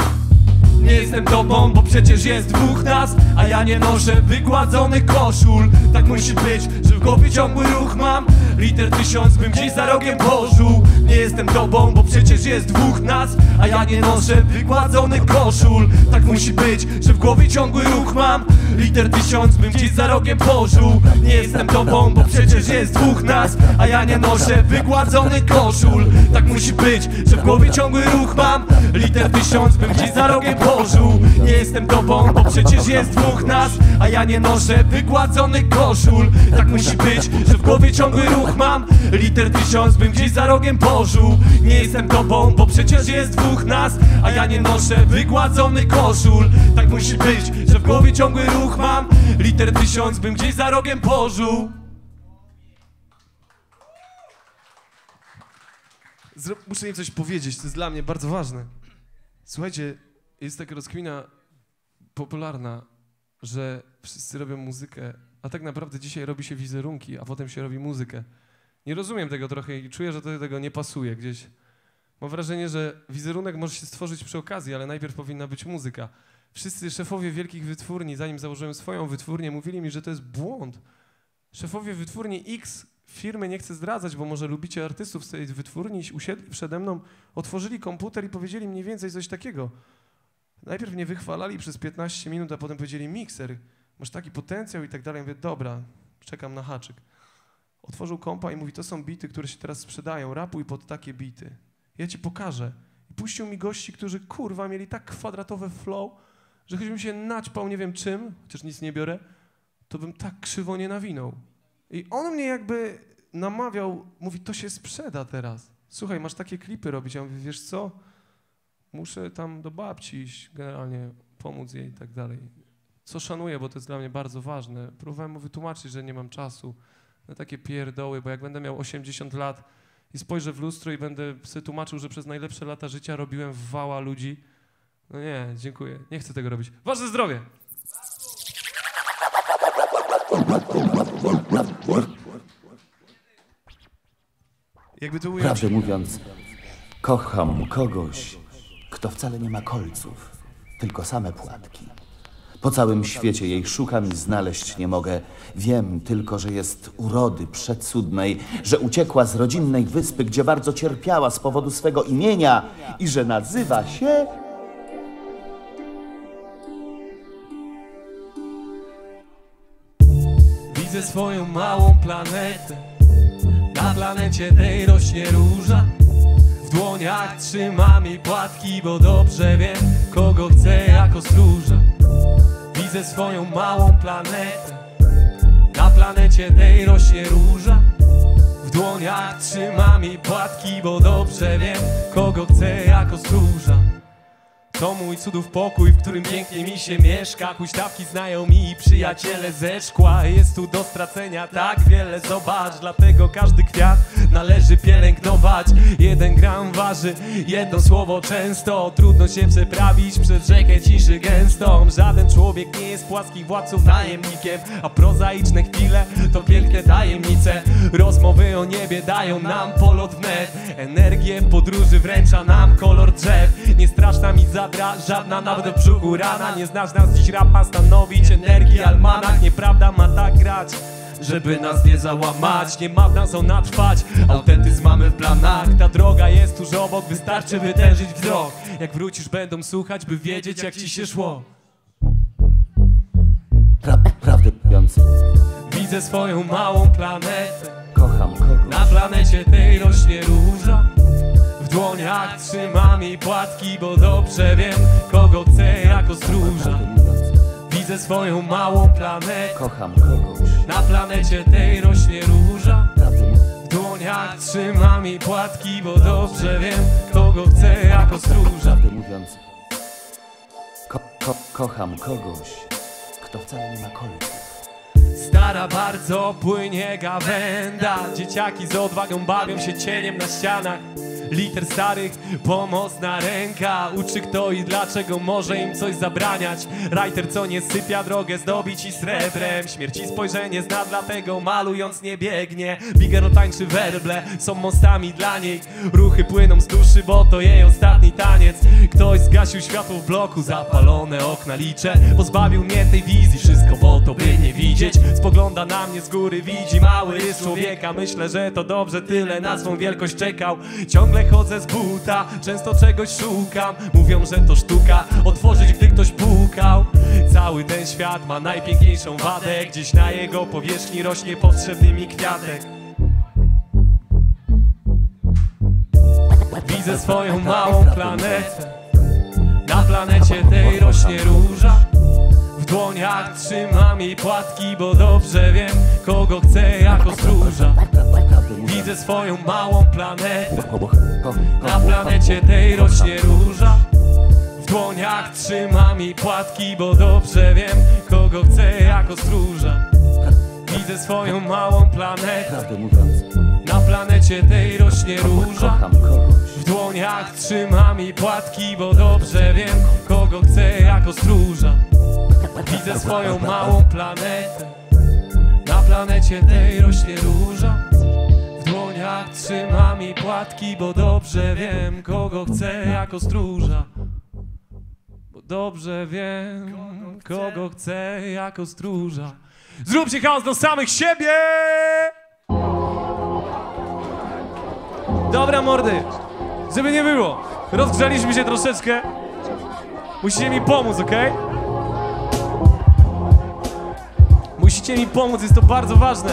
Nie jestem tobą, bo przecież jest dwóch nas, a ja nie noszę wygładzonych koszul. Tak musi być, że w głowie ciągły ruch mam. Liter tysiąc bym gdzieś za rogiem pożył. Nie jestem tobą, bo przecież jest dwóch nas, a ja nie noszę wygładzonych koszul. Tak musi być, że w głowie ciągły ruch mam. Liter tysiąc bym gdzieś za rogiem pożył. Nie jestem tobą, bo przecież jest dwóch nas, a ja nie noszę wygładzonych koszul. Tak musi być, że w głowie ciągły ruch mam. Liter tysiąc bym gdzieś za rogiem kożuł. Nie jestem tobą, bo przecież jest dwóch nas, a ja nie noszę wygładzonych koszul. Tak musi być, że w głowie ciągły ruch mam. Liter tysiąc bym gdzieś za rogiem pożył. Nie jestem tobą, bo przecież jest dwóch nas, a ja nie noszę wygładzonych koszul. Tak musi być, że w głowie ciągły ruch mam. Liter tysiąc bym gdzieś za rogiem pożył. Zro muszę im coś powiedzieć, to jest dla mnie bardzo ważne. Słuchajcie, jest taka rozkmina popularna, że wszyscy robią muzykę, a tak naprawdę dzisiaj robi się wizerunki, a potem się robi muzykę. Nie rozumiem tego trochę i czuję, że to do tego nie pasuje gdzieś. Mam wrażenie, że wizerunek może się stworzyć przy okazji, ale najpierw powinna być muzyka. Wszyscy szefowie wielkich wytwórni, zanim założyłem swoją wytwórnię, mówili mi, że to jest błąd. Szefowie wytwórni X firmy, nie chcę zdradzać, bo może lubicie artystów z tej wytwórni, usiedli przede mną, otworzyli komputer i powiedzieli mniej więcej coś takiego. Najpierw mnie wychwalali przez piętnaście minut, a potem powiedzieli: mikser, masz taki potencjał i tak dalej. Ja mówię: dobra, czekam na haczyk. Otworzył kompa i mówi: to są bity, które się teraz sprzedają, rapuj pod takie bity. Ja ci pokażę. I puścił mi gości, którzy kurwa mieli tak kwadratowe flow, że choćbym się naćpał nie wiem czym, chociaż nic nie biorę, to bym tak krzywo nie nawinął. I on mnie jakby namawiał, mówi: to się sprzeda teraz. Słuchaj, masz takie klipy robić. Ja mówię: wiesz co? Muszę tam do babci iść, generalnie pomóc jej i tak dalej. Co szanuję, bo to jest dla mnie bardzo ważne. Próbowałem mu wytłumaczyć, że nie mam czasu na takie pierdoły, bo jak będę miał osiemdziesiąt lat i spojrzę w lustro i będę sobie tłumaczył, że przez najlepsze lata życia robiłem wała ludzi, no nie, dziękuję, nie chcę tego robić. Wasze zdrowie! Jakby to ująć... Prawdę mówiąc, kocham kogoś, kto wcale nie ma kolców, tylko same płatki. Po całym świecie jej szukam i znaleźć nie mogę. Wiem tylko, że jest urody przecudnej, że uciekła z rodzinnej wyspy, gdzie bardzo cierpiała z powodu swego imienia i że nazywa się... Widzę swoją małą planetę. Na planecie tej rośnie róża. W dłoniach trzymam jej płatki, bo dobrze wiem, kogo chcę jako stróża. Widzę swoją małą planetę. Na planecie tej rośnie róża. W dłoniach trzymam jej płatki, bo dobrze wiem, kogo chcę jako stróża. To mój cudów pokój, w którym pięknie mi się mieszka. Huśtawki, znajomi i przyjaciele ze szkła. Jest tu do stracenia tak wiele, zobacz. Dlatego każdy kwiat należy pielęgnować. Jeden gram waży jedno słowo często. Trudno się przeprawić przez rzekę ciszy gęstą. Żaden człowiek nie jest płaskich władców najemnikiem, a prozaiczne chwile to piękne tajemnice. Rozmowy o niebie dają nam polot wnet. Energię w podróży wręcza nam kolor drzew. Nie straszna mi za żadna, nawet w brzuchu rana. Nie znasz nas dziś, rapa stanowić energii almanach. Nieprawda ma tak grać, żeby nas nie załamać. Nie ma w nas ona trwać, autentyzm mamy w planach. Ta droga jest tuż obok, wystarczy wytężyć wzrok. Jak wrócisz będą słuchać, by wiedzieć jak ci się szło. Pra prawdę mówiąc, widzę swoją małą planetę. Kocham kogoś. Na planecie tej rośnie róża. W dłoniach trzymam jej płatki, bo dobrze wiem, kogo chcę jako stróża. Widzę swoją małą planetę. Kocham kogoś. Na planecie tej rośnie róża. W dłoniach trzymam jej płatki, bo dobrze wiem, kogo chcę jako stróża. Prawdę mówiąc, ko ko kocham kogoś, kto wcale nie ma kolców. Stara bardzo płynie gawęda. Dzieciaki z odwagą bawią się cieniem na ścianach. Liter starych, pomocna ręka. Uczy kto i dlaczego może im coś zabraniać. Writer co nie sypia drogę zdobić i srebrem. Śmierci spojrzenie zna, dlatego malując nie biegnie. Bigero tańczy werble, są mostami dla niej. Ruchy płyną z duszy, bo to jej ostatni taniec. Ktoś zgasił światło w bloku, zapalone okna liczę. Pozbawił mnie tej wizji, wszystko po to by nie widzieć. Spogląda na mnie z góry, widzi mały rys człowieka. Myślę, że to dobrze, tyle na swą wielkość czekał. Ciągle chodzę z buta, często czegoś szukam. Mówią, że to sztuka, otworzyć gdy ktoś pukał. Cały ten świat ma najpiękniejszą wadę. Gdzieś na jego powierzchni rośnie potrzebny mi kwiatek. Widzę swoją małą planetę. Na planecie tej rośnie róża. W dłoniach trzymam jej płatki, bo dobrze wiem, kogo chcę jako stróża. Widzę swoją małą planetę. Na planecie tej rośnie róża. W dłoniach trzymam jej płatki, bo dobrze wiem, kogo chcę jako stróża. Widzę swoją małą planetę. Na planecie tej rośnie róża. W dłoniach trzymam jej płatki, bo dobrze wiem, kogo chcę jako stróża. Widzę swoją małą planetę. Na planecie tej rośnie róża. W dłoniach trzymam jej płatki, bo dobrze wiem, kogo chcę jako stróża. Bo dobrze wiem, kogo chcę jako stróża. Zróbcie chaos do samych siebie! Dobra mordy, żeby nie było, rozgrzaliśmy się troszeczkę. Musicie mi pomóc, okej? Okay? Musicie mi pomóc, jest to bardzo ważne.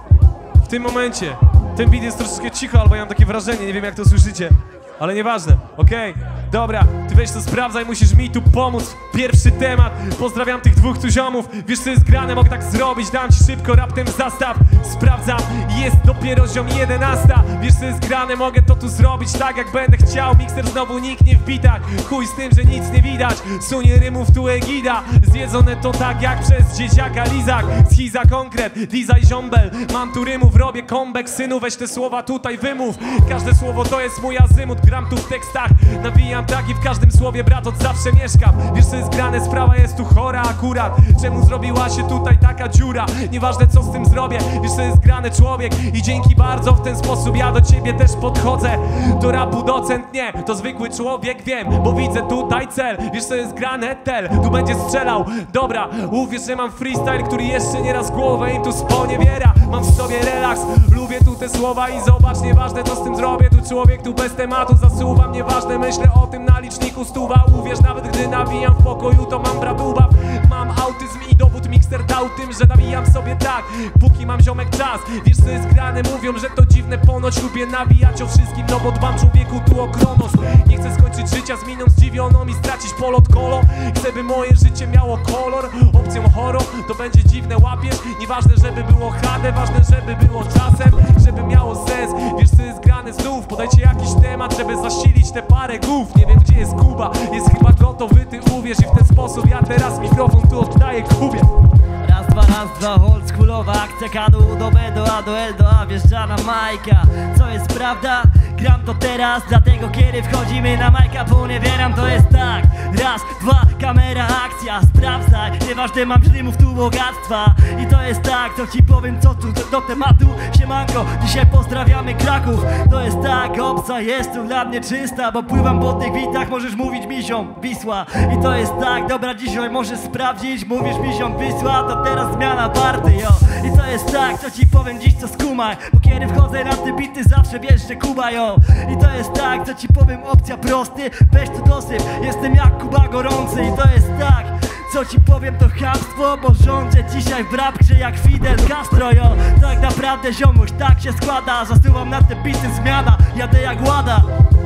W tym momencie ten beat jest troszeczkę cicho, albo ja mam takie wrażenie, nie wiem jak to słyszycie. Ale nieważne, okej? Okay? Dobra, ty weź to sprawdzaj, musisz mi tu pomóc. Pierwszy temat, pozdrawiam tych dwóch tu ziomów. Wiesz co jest grane, mogę tak zrobić, dam ci szybko raptem zastaw. Sprawdzam, jest dopiero ziom jedenasta. Wiesz co jest grane, mogę to tu zrobić tak jak będę chciał. Mikser znowu nikt nie wbitać, chuj z tym, że nic nie widać. Sunie rymów tu egida, zjedzone to tak jak przez dzieciaka lizak. Schiza konkret, lizaj ziombel. Mam tu rymów, robię comeback, synu weź te słowa tutaj wymów. Każde słowo to jest mój azymut, gram tu w tekstach, nawijam tak i w każdym słowie brat od zawsze mieszkam. Wiesz co jest grane, sprawa jest tu chora akurat. Czemu zrobiła się tutaj taka dziura? Nieważne co z tym zrobię, wiesz co jest grane człowiek. I dzięki bardzo w ten sposób ja do ciebie też podchodzę. Do rapu docent nie, to zwykły człowiek wiem, bo widzę tutaj cel. Wiesz co jest grane, tel, tu będzie strzelał. Dobra, uwierz, że mam freestyle, który jeszcze nieraz głowę im tu sponiewiera. Mam w sobie relaks, lubię tu te słowa i zobacz, nieważne co z tym zrobię. Tu człowiek, tu bez tematu zasuwam, nieważne, myślę o tym na liczniku stuwa. Uwierz, nawet gdy nawijam w pokoju, to mam brat ubaw. Mam autyzm i dowód Mixer dał tym, że nawijam sobie tak, póki mam ziomek czas. Wiesz co jest grane, mówią, że to dziwne, ponoć lubię nawijać o wszystkim, no bo dbam człowieku tu o kronos. Nie chcę skończyć życia z miną zdziwioną i stracić polot kolo. Chcę, by moje życie miało kolor, opcją horror, to będzie dziwne, łapiesz? Nieważne, żeby było H D, ważne, żeby było czasem, żeby miało sens. Wiesz co jest grane znów, podajcie jakiś temat, żeby zasilić te parę głów. Nie wiem gdzie jest Kuba, jest chyba gotowy, ty uwierz. I w ten sposób ja teraz mikrofon tu oddaję Kubie. Raz, dwa, raz, dwa, oldschoolowa akcja K do U do B do A do L do A, wjeżdżana Majka. Co jest prawda? Gram to teraz, dlatego kiedy wchodzimy na Majka poniewieram. To jest tak, raz, dwa, kamera, akcja, sprawdzaj. Nieważne, mam rymów tu bogactwa. I to jest tak, co ci powiem, co tu do, do tematu. Siemanko, dzisiaj pozdrawiamy Kraków. To jest tak, obca jest tu dla mnie czysta, bo pływam po tych witach, możesz mówić misiom, Wisła. I to jest tak, dobra, dzisiaj możesz sprawdzić, mówisz misiom, Wisła, to teraz zmiana party, jo. I to jest tak, co ci powiem dziś, co skumaj, bo kiedy wchodzę na te bity, zawsze wiesz, że Kuba, jo. I to jest tak, co ci powiem, opcja prosty, weź tu dosyp, jestem jak Kuba gorący. I to jest tak, co ci powiem, to chamstwo, bo rządzę dzisiaj w rap grze jak Fidel Castro, jo. Tak naprawdę ziomuś, tak się składa, zasuwam na te bity, zmiana, jadę jak Łada.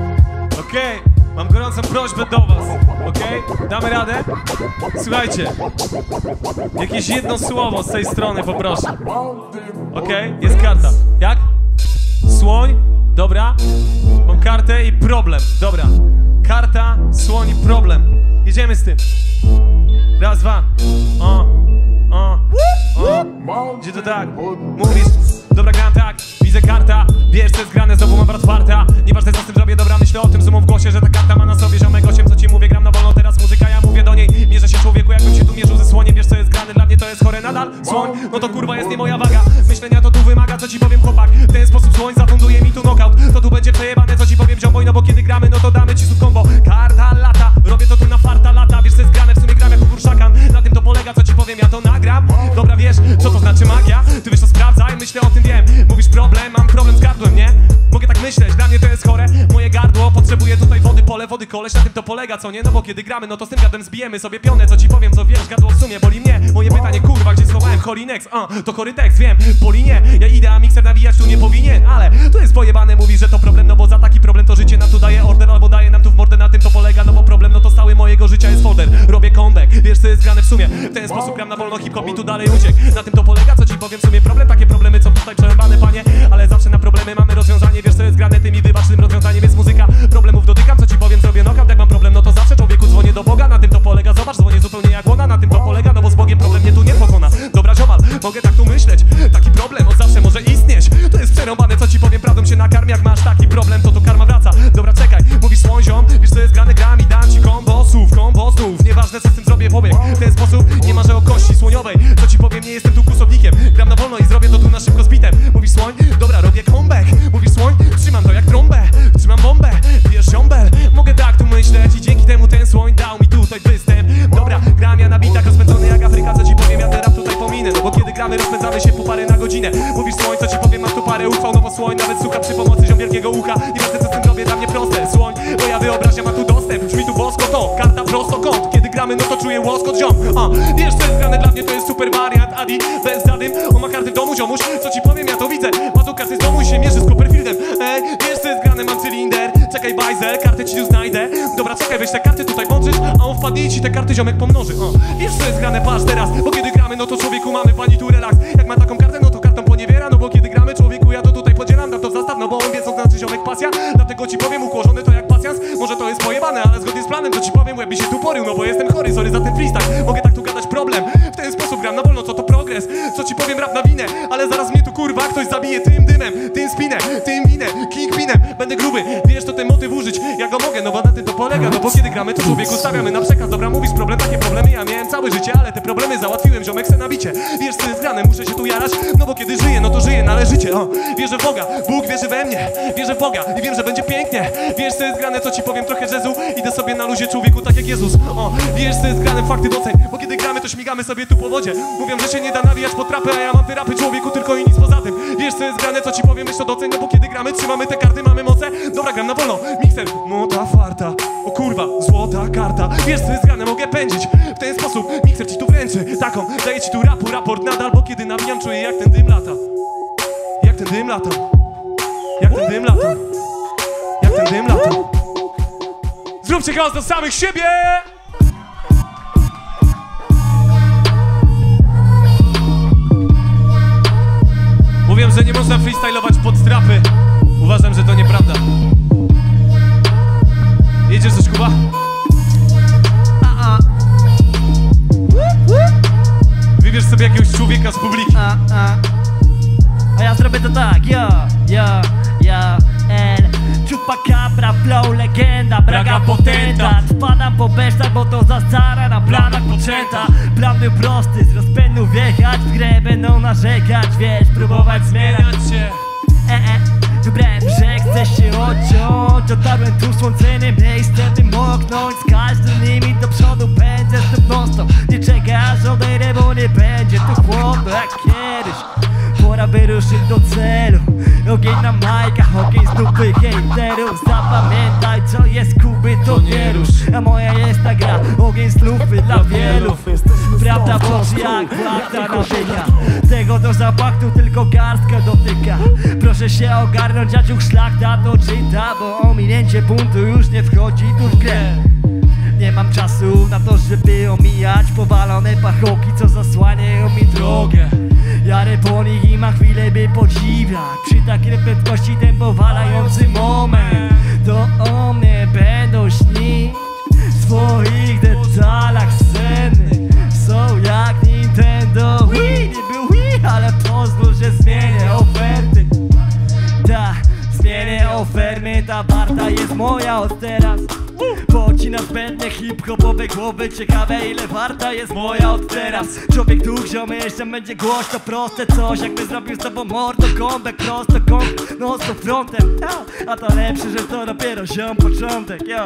Okej, okay, mam gorącą prośbę do was, okej? Okay? Damy radę? Słuchajcie, jakieś jedno słowo z tej strony poproszę. Okej, okay? Jest karta. Jak? Słoń, dobra. Mam kartę i problem, dobra. Karta, słoń i problem. Jedziemy z tym. Raz, dwa. O, o, o. Gdzie to tak? Mówisz, dobra, gram tak. Widzę karta, wiesz co jest grane, znowu mam brat farta. Nieważne co z tym zrobię, dobra, myślę o tym, sumą w głosie, że ta karta ma na sobie ziomek osiem. Co ci mówię, gram na wolno, teraz muzyka, ja mówię do niej. Mierzę się człowieku, jakbym się tu mierzył ze słoniem. Wiesz co jest grane, dla mnie to jest chore nadal. Słoń, no to kurwa jest nie moja waga. Myślenia to tu wymaga, co ci powiem chłopak. W ten sposób słoń zafunduje mi tu knockout. To tu będzie przejebane, co ci powiem ziomoj, no bo kiedy gramy, no to damy ci sub combo. Karta lata, robię to tu na farta lata. Wiesz co jest grane, w sumie gram jak kurczakan. Na tym to polega, co ci powiem, ja to nagram. Dobra, wiesz, co to znaczy magia? Ty wiesz to sprawdzaj, myślę o tym, wiem. Mówisz problem, mam problem z gardłem, nie? Mogę tak myśleć, dla mnie to jest chore. Moje gardło potrzebuje tutaj wody, pole, wody koleś, na tym to polega, co nie? No bo kiedy gramy, no to z tym gadem zbijemy sobie pionę. Co ci powiem, co wiesz, gadło w sumie boli mnie. Moje pytanie, kurwa, gdzie schowałem Holinex? A, to chory tekst, wiem, po linie. Ja idę, a mikser nawijać tu nie powinien. Ale tu jest pojebane, mówi, że to problem, no bo za taki problem to życie nam tu daje order, albo daje nam tu w mordę, na tym to polega. No bo problem, no to stały mojego życia jest folder. Robię comeback, wiesz co jest grane w sumie. W ten sposób gram na wolno, hip-hop mi tu dalej uciekł. Na tym to polega, co ci powiem, w sumie problem, takie problemy, co tutaj przerębane, panie. Ale zawsze na problemy mamy rozwiązanie, wiesz co jest grane, ty mi wybacz tym rozwiązaniem jest muzyka. Problemów dotykam, co ci powiem, zrobię knockout. Jak mam problem, no to zawsze człowieku dzwonię do Boga. Na tym to polega, zobacz, dzwonię zupełnie jak ona. Na tym to polega, no bo z Bogiem problem mnie tu nie pokona. Dobra ziomal, mogę tak tu myśleć, taki problem od zawsze może istnieć. To jest przerąbane, co ci powiem, prawdą się nakarmi. Jak masz taki problem, to to karma wraca. Dobra czekaj, mówisz słoń ziom, wiesz co jest grane, gram i dam ci kombosów, kombosów. Nieważne co z tym zrobię pobieg, w ten sposób nie marzę o kości słoniowej. Co ci powiem, nie jestem tu kusownikiem, gram na wolno i zrobię to tu na szybko z bitem. Mówisz słoń, dobra robię comeback. Mówisz słoń, trzymam to jak trąbę, trzymam bombę, wiesz ziombel. Mogę tak tu myśleć i dzięki temu ten słoń dał mi tutaj występ. Dobra, gram ja na bitach, rozpędzony jak Afryka, co ci powiem, ja ten rap tutaj pominę. No bo kiedy gramy, rozpędzamy się po parę na godzinę. Mówisz słoń, co ci powiem, mam tu parę uchwał, no bo słoń nawet słucha przy pomocy ziom wielkiego ucha. Nieważne co z tym robię, dla mnie proste, słoń, bo ja wyobraźnia ma tu dostęp. Brzmi tu bosko to, karta prostokąt. Kiedy gramy, no to czuję łoskot ziom. A, wiesz co jest grane, dla mnie to jest super wariant. Adi, bez zadym, on ma karty w domu ziomuś. Co ci powiem, ja to widzę, ma tu karty z domu i się mierzy z Copperfieldem. Ej, wiesz co jest grane, mam cylinder. Czekaj bajzel, kartę ci tu znajdę. Dobra czekaj, weź te karty tutaj włączysz, a on wpadnie i ci te karty ziomek pomnoży. O, wiesz co jest grane, patrz teraz, bo kiedy gramy, no to człowieku mamy pani tu relaks. Jak ma taką kartę, no to kartą poniewiera. No bo kiedy gramy, człowieku, ja to tutaj podzielam, dam to w zastaw, no bo on wie co znaczy ziomek pasja. Dlatego ci powiem, ułożony to jak pacjans. Może to jest pojebane, ale zgodnie z planem, to ci powiem, łeb mi się tu porył, no bo jestem chory, sorry za ten freestyle. Mogę tak tu gadać, problem, w ten sposób gram na wolno, co to progres. Co ci powiem, rap na winę, ale zaraz mnie tu kurwa ktoś zabije tym dymem, tym spinem, tym winem, kingpinem. Będę gruby, wiesz to ten motyw użyć, ja go mogę, no bo na tym to polega. No bo kiedy gramy, to człowieku stawiamy na przekaz. Dobra, mówisz problem, takie problemy, ja miałem całe życie, ale te problemy załatwiłem, ziomek se na bicie. Wiesz co jest grane, muszę się tu jarać, no bo kiedy żyję, no to żyję należycie. O, wierzę w Boga, Bóg wierzy we mnie, wierzę w Boga i wiem, że będzie pięknie. Wiesz co jest grane, co ci powiem, trochę Jezu, idę sobie na luzie człowieku tak jak Jezus. O, wiesz co jest grane, fakty doceń, bo kiedy gramy, to śmigamy sobie tu po wodzie. Mówią, że się nie da nawijać pod trapy, a ja mam te rapy człowieku tylko i nic poza tym. Wiesz co jest grane, co ci powiem, myśl to doceń, no bo kiedy gramy, trzymamy te karty, mamy moce. Dobra, gram na wolno, mikser, no ta farta, o kurwa, złota karta. Wiesz co jest grane, mogę pędzić w ten sposób, mikser ci tu wręczy taką, daję ci tu rapu, raport nadal, bo kiedy nawijam, czuję jak ten dym lata. Jak ten dym lata. Jak ten dym lata. Jak ten dym lata. Zróbcie chaos do samych siebie! Mówią, że nie można freestylować pod strapy. Uważam, że to nieprawda. Jedziesz coś, Kuba? A, a. Wybierz sobie jakiegoś człowieka z publiki. A, a. A ja zrobię to tak, yo, yo, yo, el Chupacabra, flow, legenda, braga potenta. Wpadam po besztach, bo to za stara na planach poczęta. Plan był prosty, z rozpędu wjechać w grę, będą narzekać, wiesz, próbować zmieniać się. E, e, wybrałem, że chcesz się odciąć. Dotarłem tu słońcene miejsce, by moknąć. Z każdym limit do przodu pędzę, z non-stop. Nie czekasz, odejdę, bo nie będzie tu chłodno jak kiedyś. Pora by ruszyć do celu. Ogień na majkach, ogień z dupy hejterów. Zapamiętaj co jest Kuby, to nie rusz. A moja jest ta gra, ogień z lufy dla wielu. Prawda w oczy jak plakta natyka. Tego do zapachtu tylko garstka dotyka. Proszę się ogarnąć, dziadziuch szlachta to czyta, bo ominięcie buntu już nie wchodzi tu w grę. Nie mam czasu na to, żeby omijać powalone pachołki, co zasłaniają mi drogę. Jadę po nich i ma chwilę, by podziwiać. Przy takiej prędkości ten powalający moment. To o mnie będą śnić w swoich detalach sceny. Są jak Nintendo Wii. Nie był Wii, ale pozwól, że zmienię oferty. Ta, zmienię oferty, ta warta jest moja od teraz. Pocinam zbędne hip-hopowe głowy. Ciekawe ile warta jest moja od teraz. Człowiek tu ziomy, jeszcze będzie głośno proste coś. Jakby zrobił z tobą mordo comeback, prosto kąt, no z frontem. A to lepsze, że to dopiero ziom początek, yo,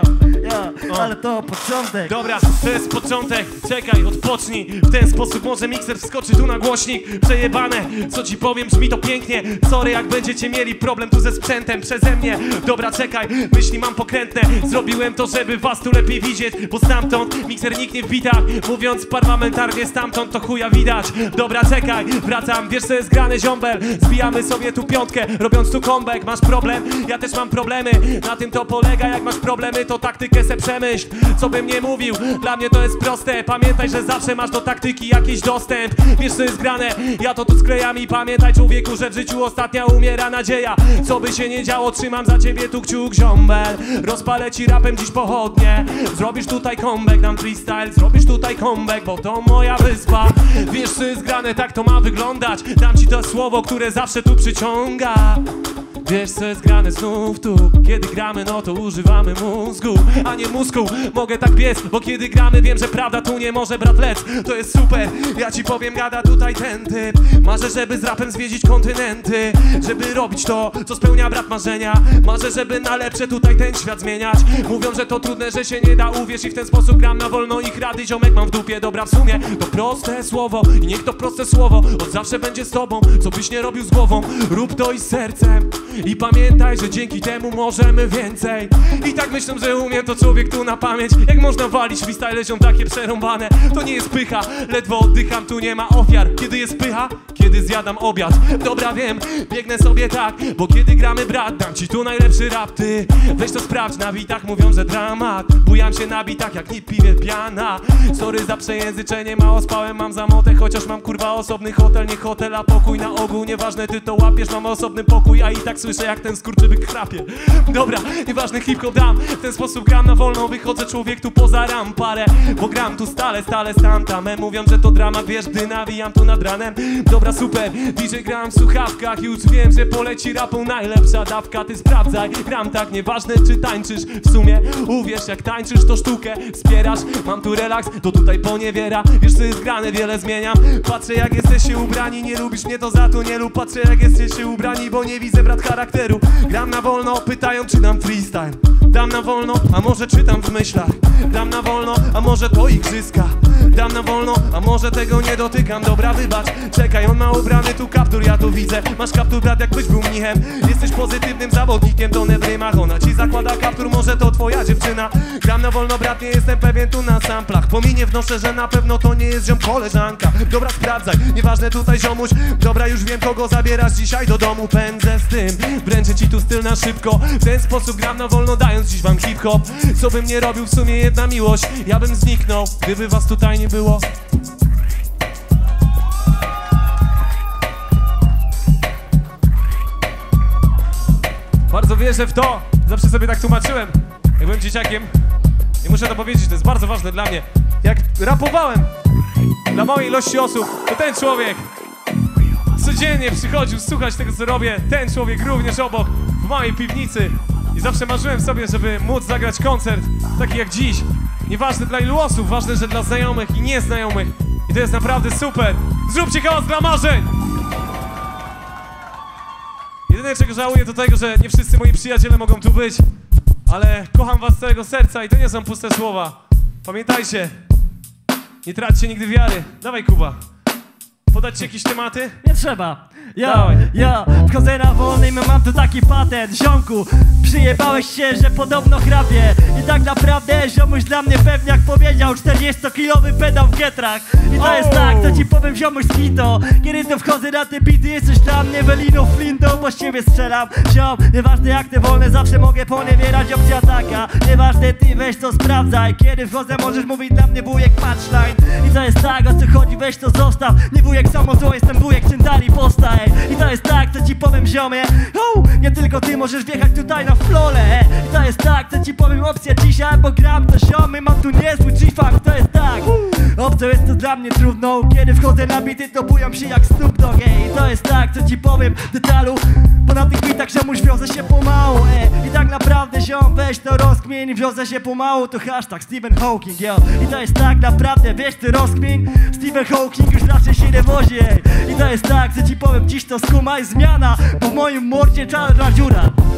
ja, ale to początek. Dobra, to jest początek, czekaj, odpocznij. W ten sposób może mikser wskoczy tu na głośnik. Przejebane, co ci powiem, brzmi to pięknie. Sorry, jak będziecie mieli problem tu ze sprzętem przeze mnie. Dobra, czekaj, myśli mam pokrętne. Zrobiłem to, żeby was tu lepiej widzieć, bo stamtąd mikser nikt nie wbita. Mówiąc parlamentarnie, stamtąd to chuja widać. Dobra, czekaj, wracam, wiesz co jest grane, ziombel. Zbijamy sobie tu piątkę, robiąc tu comeback. Masz problem? Ja też mam problemy. Na tym to polega, jak masz problemy, to taktykę se przemyśl. Co bym nie mówił, dla mnie to jest proste. Pamiętaj, że zawsze masz do taktyki jakiś dostęp. Wiesz co jest grane, ja to tu sklejam i pamiętaj, człowieku, że w życiu ostatnia umiera nadzieja. Co by się nie działo, trzymam za ciebie tu kciuk, ziombel. Rozpalę ci rapem dziś pochodnie. Zrobisz tutaj comeback, dam freestyle. Zrobisz tutaj comeback, bo to moja wyspa. Wiesz co jest grane, tak to ma wyglądać. Dam ci to słowo, które zawsze tu przyciąga. Wiesz co jest grane znów tu. Kiedy gramy, no to używamy mózgu, a nie mózgu. Mogę tak biec, bo kiedy gramy wiem, że prawda tu nie może brat lec. To jest super, ja ci powiem, gada tutaj ten typ. Marzę, żeby z rapem zwiedzić kontynenty, żeby robić to, co spełnia brat marzenia. Marzę, żeby na lepsze tutaj ten świat zmieniać. Mówią, że to trudne, że się nie da, uwierz, i w ten sposób gram na wolno ich rady. Ziomek mam w dupie, dobra w sumie to proste słowo. I niech to proste słowo od zawsze będzie z tobą. Co byś nie robił z głową, rób to i z sercem. I pamiętaj, że dzięki temu możemy więcej. I tak myślę, że umiem to człowiek tu na pamięć. Jak można walić freestyle, są takie przerąbane. To nie jest pycha, ledwo oddycham, tu nie ma ofiar. Kiedy jest pycha? Kiedy zjadam obiad. Dobra, wiem, biegnę sobie tak, bo kiedy gramy brat, dam ci tu najlepszy rap. Ty weź to sprawdź, na bitach mówią, że dramat. Bujam się na bitach jak nie piwie piana. Sorry za przejęzyczenie, mało spałem, mam zamotę. Chociaż mam kurwa osobny hotel, nie hotel, a pokój na ogół. Nieważne, ty to łapiesz, mam osobny pokój, a i tak słyszę jak ten skurczybyk chrapie. Dobra, nieważne, hip-hop dam. W ten sposób gram na wolno, wychodzę człowiek tu poza ram parę. Bo gram tu stale, stale stam tamę. Mówią, że to dramat, wiesz, gdy nawijam tu nad ranem. Dobra, super, D J gram w słuchawkach. Już wiem, że poleci rapu najlepsza dawka. Ty sprawdzaj, gram tak, nieważne czy tańczysz. W sumie uwierz, jak tańczysz to sztukę wspierasz. Mam tu relaks, to tutaj poniewiera. Wiesz co jest grane, wiele zmieniam. Patrzę jak jesteście ubrani, nie lubisz mnie to za to nie lub. Patrzę jak jesteście ubrani, bo nie widzę brat charakteru. Gram na wolno, pytają czy dam freestyle. Dam na wolno, a może czytam w myślach. Dam na wolno, a może to igrzyska. Dam na wolno, a może tego nie dotykam. Dobra, wybacz, czekaj, on ma ubrany tu kaptur, ja to widzę. Masz kaptur, brat, jakbyś był mnichem. Jesteś pozytywnym zawodnikiem, to nie w rymach. Ona ci zakłada kaptur, może to twoja dziewczyna. Gram na wolno, brat, nie jestem pewien tu na samplach. Pominie wnoszę, że na pewno to nie jest ziom koleżanka. Dobra, sprawdzaj, nieważne tutaj ziomuś. Dobra, już wiem kogo zabierasz dzisiaj do domu. Pędzę z tym, wręczę ci tu styl na szybko. W ten sposób gram na wolno, dając dziś wam hip-hop. Co bym nie robił, w sumie jedna miłość. Ja bym zniknął, gdyby was tutaj nie było. Bardzo wierzę w to, zawsze sobie tak tłumaczyłem, jak byłem dzieciakiem. I muszę to powiedzieć, to jest bardzo ważne dla mnie. Jak rapowałem dla małej ilości osób, to ten człowiek codziennie przychodził słuchać tego, co robię. Ten człowiek również obok, w mojej piwnicy. I zawsze marzyłem sobie, żeby móc zagrać koncert taki jak dziś. Nieważne dla ilu osób, ważne, że dla znajomych i nieznajomych. I to jest naprawdę super. Zróbcie chaos dla marzeń! Jedyne, czego żałuję, to tego, że nie wszyscy moi przyjaciele mogą tu być. Ale kocham was z całego serca i to nie są puste słowa. Pamiętajcie, nie traćcie nigdy wiary. Dawaj, Kuba. Podać ci jakieś tematy? Nie trzeba. Ja, ja, wchodzę na wolny i mam tu taki patent. Ziomku, przyjebałeś się, że podobno chrapie. I tak naprawdę ziomuś dla mnie pewniak powiedział czterdziestokilowy pedał w getrach. I to jest tak, to ci powiem ziomuś z Kito. Kiedy to wchodzę na te bity, jesteś dla mnie Welino Flintą, bo z ciebie strzelam. Ziom, nieważne jak te wolne, zawsze mogę poniewierać, opcja taka. Nieważne ty, weź to sprawdzaj. Kiedy wchodzę, możesz mówić dla mnie wujek punchline. I to jest tak, o co chodzi, weź to zostaw. Nie wujek samo zło, jestem wujek ciętari postaje. I to jest tak, co ci powiem ziomie. oh, Nie tylko ty możesz wjechać tutaj na flole. I to jest tak, co ci powiem, opcja dzisiaj, bo gram to ziomy, mam tu niezły G-Funk. To jest tak, obco jest to dla mnie trudno. Kiedy wchodzę na bity, to bujam się jak Snoop Dogg. I to jest tak, co ci powiem, detalu. Bo na tych bitach ziomuś wiozę się pomału. e. I tak naprawdę ziom, weź to rozkmin. Wiozę się pomału, to hashtag Stephen Hawking, yo. I to jest tak naprawdę, weź ty rozkmin. Stephen Hawking już raczej się nie wozi. I to jest tak, co ci powiem, dziś to skuma i zmiana. Bo w moim mordzie czarna dziura.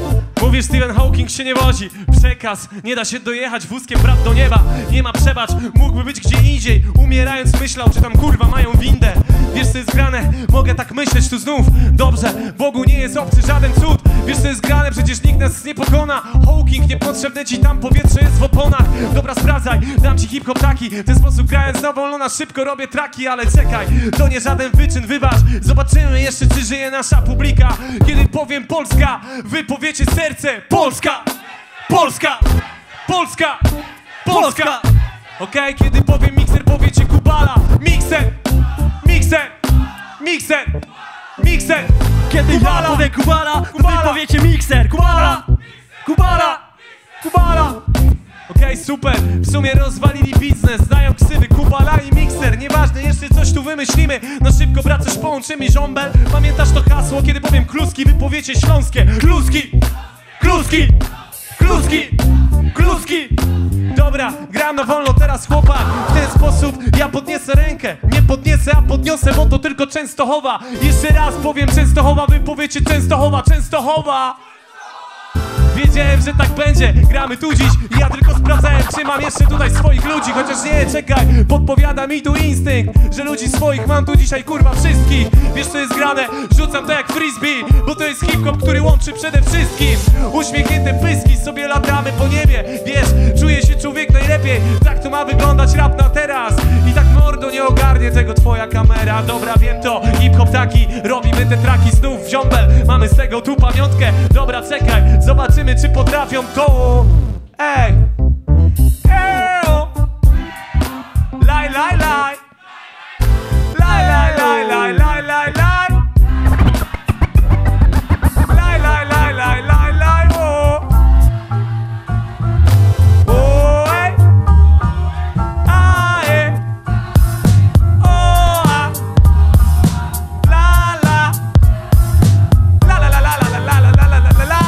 Mówisz, Stephen Hawking się nie wozi. Przekaz, nie da się dojechać wózkiem brat do nieba. Nie ma przebacz, mógłby być gdzie indziej. Umierając myślał, czy tam kurwa mają windę. Wiesz co jest grane? Mogę tak myśleć tu znów. Dobrze, Bogu nie jest obcy żaden cud. Wiesz co jest grane? Przecież nikt nas nie pokona. Hawking, niepotrzebne ci tam powietrze jest w oponach. Dobra, sprawdzaj, dam ci hip-hop taki. W ten sposób grając na wolno, na szybko robię traki. Ale czekaj, to nie żaden wyczyn, wybacz. Zobaczymy jeszcze, czy żyje nasza publika. Kiedy powiem Polska, wy powiecie serce. Polska! Polska! Polska! Polska! Okej, okay, kiedy powiem mikser, powiecie Kubala. Mikser! Mikser! Mikser! Mikser! Kiedy Kubala. Ja powiem Kubala, Kubala, wy powiecie mikser. Kubala! Kubala! Kubala! Okej, okay, super, w sumie rozwalili biznes. Znają ksywy Kubala i mikser. Nieważne, jeszcze coś tu wymyślimy. No szybko brat, coś połączymy, żąbel. Pamiętasz to hasło, kiedy powiem kluski, wy powiecie śląskie. Kluski! Kluski! Kluski! Kluski! Dobra, gram na wolno teraz chłopak. W ten sposób ja podniosę rękę. Nie podniosę, a podniosę, bo to tylko Częstochowa. Jeszcze raz powiem Częstochowa, wy powiecie Częstochowa, Częstochowa. Wiedziałem, że tak będzie, gramy tu dziś. I ja tylko sprawdzałem, czy mam jeszcze tutaj swoich ludzi. Chociaż nie, czekaj, podpowiada mi tu instynkt, że ludzi swoich mam tu dzisiaj kurwa wszystkich. Wiesz co jest grane? Rzucam to jak frisbee, bo to jest hip-hop, który łączy przede wszystkim. Uśmiechnięte pyski sobie latamy po niebie. Wiesz, czuje się człowiek najlepiej. Tak to ma wyglądać rap na teraz. I tak mordo nie ogarnie tego twoja kamera. Dobra, wiem to, hip-hop taki. Robimy te traki znów w ziombel. Mamy z tego tu pamiątkę. Dobra, czekaj, zobaczymy, czy potrafią to. Ej! Ej! Laj, laj, laj! Laj, laj, laj, laj, laj, laj, laj! Laj, laj, laj, laj, laj, laj, o! O, ej! A, ej! O, a! La, la! La, la, la, la, la, la, la, la, la, la, la!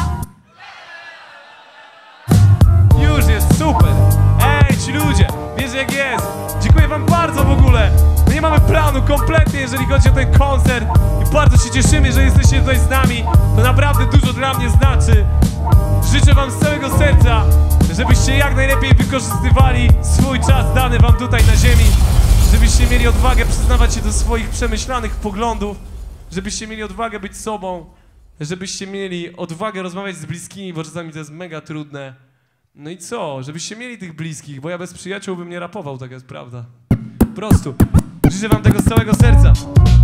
Już jest super! Ej, ci ludzie! Wiesz jak jest! Dziękuję wam bardzo w ogóle! My nie mamy planu kompletnie, jeżeli chodzi o ten koncert. I bardzo się cieszymy, że jesteście tutaj z nami. To naprawdę dużo dla mnie znaczy. Życzę wam z całego serca, żebyście jak najlepiej wykorzystywali swój czas dany wam tutaj na ziemi. Żebyście mieli odwagę przyznawać się do swoich przemyślanych poglądów. Żebyście mieli odwagę być sobą. Żebyście mieli odwagę rozmawiać z bliskimi, bo czasami to jest mega trudne. No i co? Żebyście mieli tych bliskich, bo ja bez przyjaciół bym nie rapował, tak jest prawda. Po prostu. Życzę wam tego z całego serca.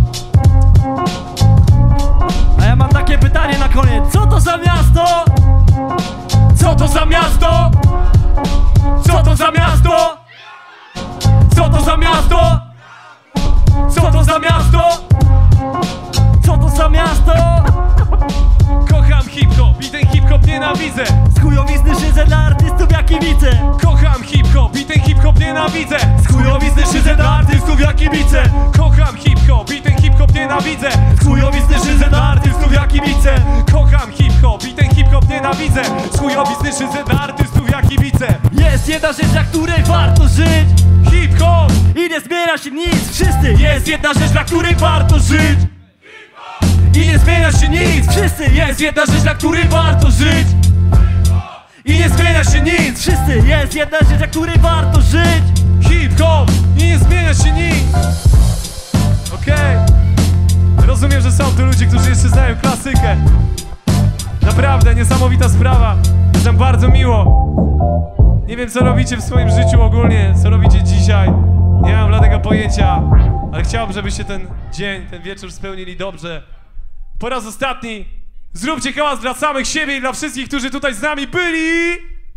A ja mam takie pytanie na koniec. Co to za miasto? Co to za miasto? Co to za miasto? Co to za miasto? Co to za miasto? Co to za miasto? Kocham hip-hop i ten hip-hop nienawidzę. Z chujowizny szydzę dla artystów jak i widzę. Kocham hip-hop i ten hip-hop nienawidzę. Z chujowizny szydzę dla artystów jak i widzę. Kocham hip-hop i ten hip-hop nienawidzę. Z chujowizny szydzę dla artystów jak i widzę. Kocham hip-hop i ten hip-hop nienawidzę. Z chujowizny szydzę dla artystów jak i widzę. Jest jedna rzecz, dla której warto żyć. Hip-hop! I nie zmienia się nic, wszyscy. Jest jedna rzecz, dla której warto żyć. I nie zmienia się nic. Wszyscy. Jest jedna rzecz, dla której warto żyć. I nie zmienia się nic. Wszyscy. Jest jedna rzecz, dla której warto żyć. Hip-hop! I nie zmienia się nic. Okej okay. Rozumiem, że są tu ludzie, którzy jeszcze znają klasykę. Naprawdę, niesamowita sprawa. Jest nam bardzo miło. Nie wiem, co robicie w swoim życiu ogólnie, co robicie dzisiaj. Nie mam dla tego pojęcia. Ale chciałbym, żebyście ten dzień, ten wieczór spełnili dobrze. Po raz ostatni zróbcie hałas dla samych siebie i dla wszystkich, którzy tutaj z nami byli.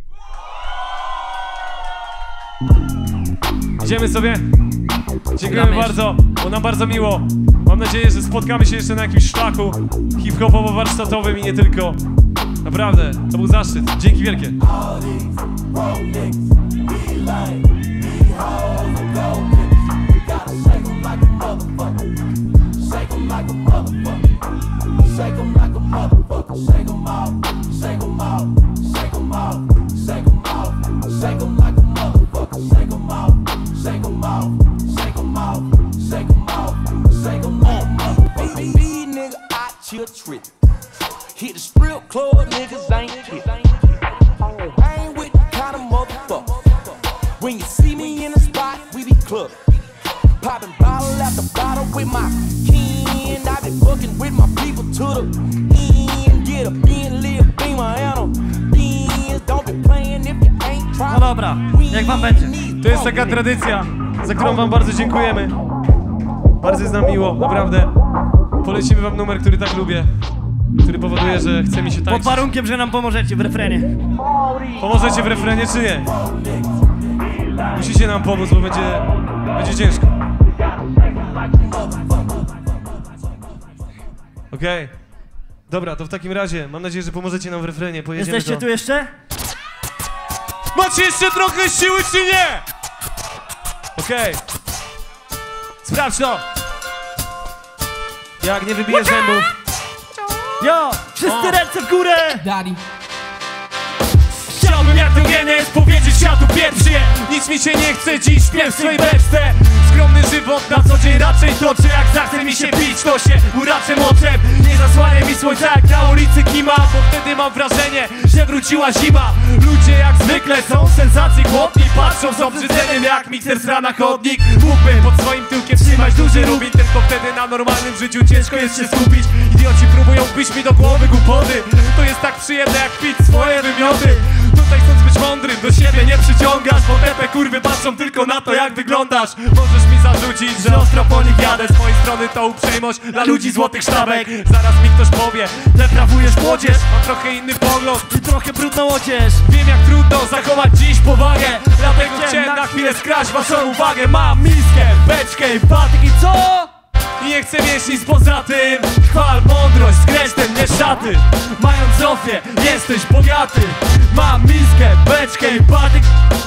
Idziemy sobie. Dziękujemy bardzo, było nam bardzo miło. Mam nadzieję, że spotkamy się jeszcze na jakimś szlaku hip-hopowo-warsztatowym i nie tylko. Naprawdę, to był zaszczyt. Dzięki wielkie. Shake 'em like a motherfucker, shake 'em off, shake 'em off, shake 'em off, shake 'em off, shake 'em like a motherfucker, shake 'em off, shake 'em off, shake 'em off, shake 'em off, shake 'em like a motherfucker. Baby, nigga, I chill trip. Hit the strip club, niggas ain't shit. I ain't with the kind of motherfucker. When you see me in the spot, we be clubbing. Popping bottle after bottle with my kin. I been fucking with my people to the end. Get a Bentley, a Beamer, and a Benz. Don't be playing if you ain't trying. No dobra, jak wam będzie? To jest taka tradycja, za którą wam bardzo dziękujemy. Bardzo jest nam miło, naprawdę. Polecimy wam numer, który tak lubię, który powoduje, że chce mi się tańczyć. Pod warunkiem, że nam pomożecie w refrenie. Pomożecie w refrenie, czy nie? Musicie nam pomóc, bo będzie, będzie ciężko. Okej. Okay. Dobra, to w takim razie mam nadzieję, że pomożecie nam w refrenie. Pojedziemy. Jesteście to... tu jeszcze? Macie jeszcze trochę siły, czy nie? Okej. Okay. Sprawdź to. Jak nie wybijesz zębów. Jo, wszyscy ręce w górę! Daddy. Chciałbym jak to Genes powiedzieć światu pierwszy. Nic mi się nie chce dziś, śpiew w swojej beczce. Skromny żywot na co dzień raczej toczę. Jak zachce mi się pić, to się uraczę moczem. Nie zasłania mi słońca jak na ulicy Kima, bo wtedy mam wrażenie, że wróciła zima. Ludzie jak zwykle są sensacji głodni. Patrzą z obrzydzeniem jak mikser z rana chodnik. Mógłbym pod swoim tyłkiem trzymać duży rubin, tylko wtedy na normalnym życiu ciężko jest się skupić. Idioci próbują wbić mi do głowy głupoty. To jest tak przyjemne jak pić swoje wymioty. Tutaj chcąc być mądrym, do siebie nie przyciągasz, bo te kurwy patrzą tylko na to jak wyglądasz. Możesz mi zarzucić, że ostro po nich jadę. Z mojej strony to uprzejmość dla ludzi złotych sztabek. Zaraz mi ktoś powie, deprawujesz młodzież. Mam trochę inny pogląd i trochę brudną odzież. Wiem jak trudno zachować dziś powagę, dlatego chciałem na chwilę skraść waszą uwagę. Mam miskę, beczkę i patyk i co? I nie chcę mieć nic poza tym. Chwal mądrość, skreś ten nie szaty. Mając Zofię, jesteś bogaty. Mam miskę, beczkę i patyk.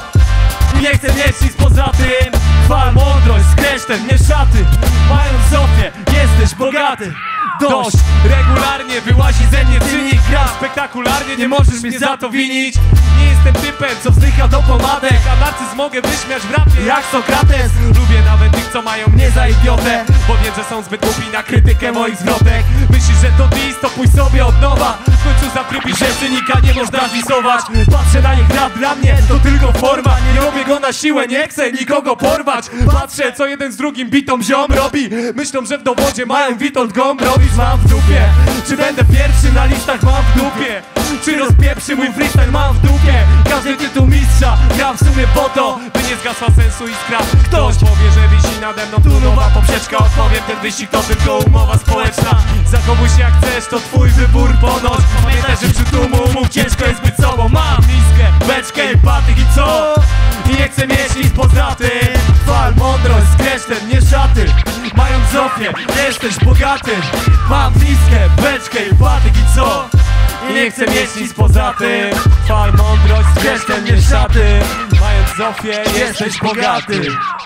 I nie chcę mieć nic poza tym. Chwal mądrość, skreś ten nie szaty. Mając Zofię, jesteś bogaty. Dość, regularnie wyłazi ze mnie cynik. Gram spektakularnie, nie możesz mnie za to winić. Nie jestem typem, co wzdycha do pomadek, a narcyz mogę wyśmiać w rapie jak Sokrates. Lubię nawet tych, co mają mnie za idiotę, bo wiem, że są zbyt głupi na krytykę moich zwrotek. Myślisz, że to dis, to pójdź sobie od nowa. W końcu zatrybisz, że cynika nie można disować. Patrzę na nich, rap dla mnie to tylko forma. Nie robię go na siłę, nie chcę nikogo porwać. Patrzę, co jeden z drugim bitą ziom robi. Myślą, że w dowodzie mają Witold Gombrowicz. Mam w dupie, czy będę pierwszy na listach, mam w dupie. Czy rozpieprzy mój freestyle, mam w dupie. Każdy tytuł mistrza, gram w sumie po to, by nie zgasła sensu iskra. Ktoś powie, że wisi nade mną tu nowa poprzeczka. Odpowiem, ten wyścig to tylko umowa społeczna. Zachowuj się jak chcesz, to twój wybór ponoć. Pamiętaj, że przy tłumu umów ciężko jest być sobą. Mam miskę, beczkę i patyk i co? I nie chcę mieć nic poza tym. Chwal mądrość, skreś ten nie szaty. Mając Zofię, jesteś bogaty. Mam miskę, beczkę i patyk i co? I nie chcę mieć nic poza tym. Chwal mądrość, skreś ten nie szaty. Mając Zofię, jesteś bogaty.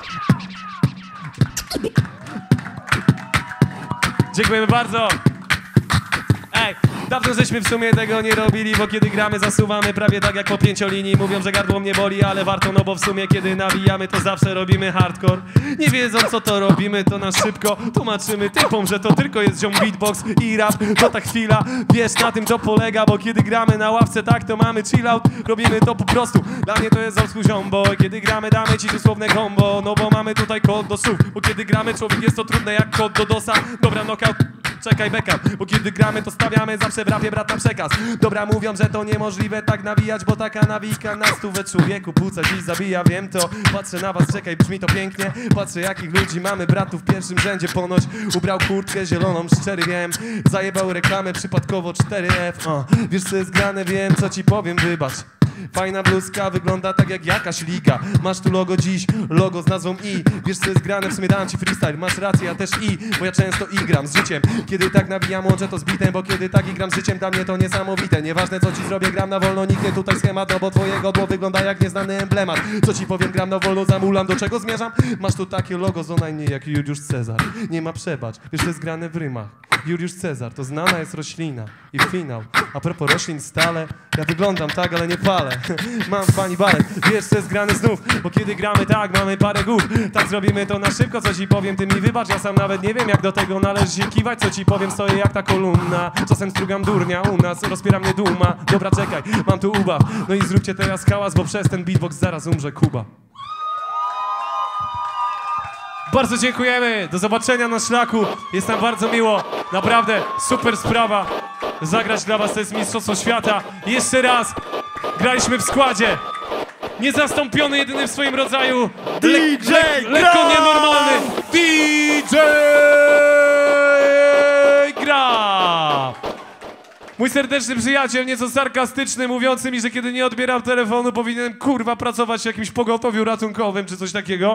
Dziękujemy bardzo. Ej, dawno żeśmy w sumie tego nie robili, bo kiedy gramy zasuwamy prawie tak jak po pięciolinii. Mówią, że gardło mnie boli, ale warto, no bo w sumie kiedy nawijamy to zawsze robimy hardcore. Nie wiedzą co to robimy, to nas szybko tłumaczymy typom, że to tylko jest ziom beatbox i rap. To ta chwila, wiesz na tym to polega, bo kiedy gramy na ławce tak to mamy chill out. Robimy to po prostu, dla mnie to jest old school ziom, bo kiedy gramy damy ci dosłowne combo. No bo mamy tutaj kod do słów, bo kiedy gramy człowiek jest to trudne jak kod do dosa. Dobra, knockout. Czekaj backup, bo kiedy gramy to stawiamy zawsze w rapie brat na przekaz. Dobra, mówią, że to niemożliwe tak nawijać, bo taka nawika na stówę człowieku płuca dziś zabija, wiem to. Patrzę na was, czekaj, brzmi to pięknie. Patrzę jakich ludzi mamy, bratów w pierwszym rzędzie ponoć. Ubrał kurtkę zieloną, szczery wiem. Zajebał reklamę przypadkowo cztery F. uh. Wiesz co jest grane, wiem co ci powiem, wybacz. Fajna bluzka, wygląda tak jak jakaś liga. Masz tu logo dziś, logo z nazwą I. Wiesz co jest grane, w sumie dałem ci freestyle. Masz rację, ja też I, bo ja często I gram z życiem. Kiedy tak nawijam, łączę to z bitem, bo kiedy tak i gram z życiem, dla mnie to niesamowite. Nieważne co ci zrobię, gram na wolno, nikt nie tutaj schemat, no bo twoje godło wygląda jak nieznany emblemat. Co ci powiem, gram na wolno, zamulam, do czego zmierzam? Masz tu takie logo, co najmniej jak Juliusz Cezar. Nie ma przebacz, wiesz co jest grane w rymach. Juliusz Cezar, to znana jest roślina. I finał. A propos roślin stale, ja wyglądam tak, ale nie palę. Mam pani balet, wiesz co jest grane znów. Bo kiedy gramy tak, mamy parę głów. Tak zrobimy to na szybko, co ci powiem, ty mi wybacz. Ja sam nawet nie wiem, jak do tego należy się kiwać. Co ci powiem, stoję jak ta kolumna. Czasem strugam durnia, u nas rozpiera mnie duma. Dobra, czekaj, mam tu ubaw. No i zróbcie teraz hałas, bo przez ten beatbox zaraz umrze Kuba. Bardzo dziękujemy, do zobaczenia na szlaku. Jest nam bardzo miło, naprawdę super sprawa. Zagrać dla was to jest Mistrzostwo Świata. Jeszcze raz, graliśmy w składzie. Niezastąpiony, jedyny w swoim rodzaju. Le le lekko nienormalny D J Gra. Mój serdeczny przyjaciel, nieco sarkastyczny, mówiący mi, że kiedy nie odbieram telefonu, powinienem kurwa pracować w jakimś pogotowiu ratunkowym czy coś takiego.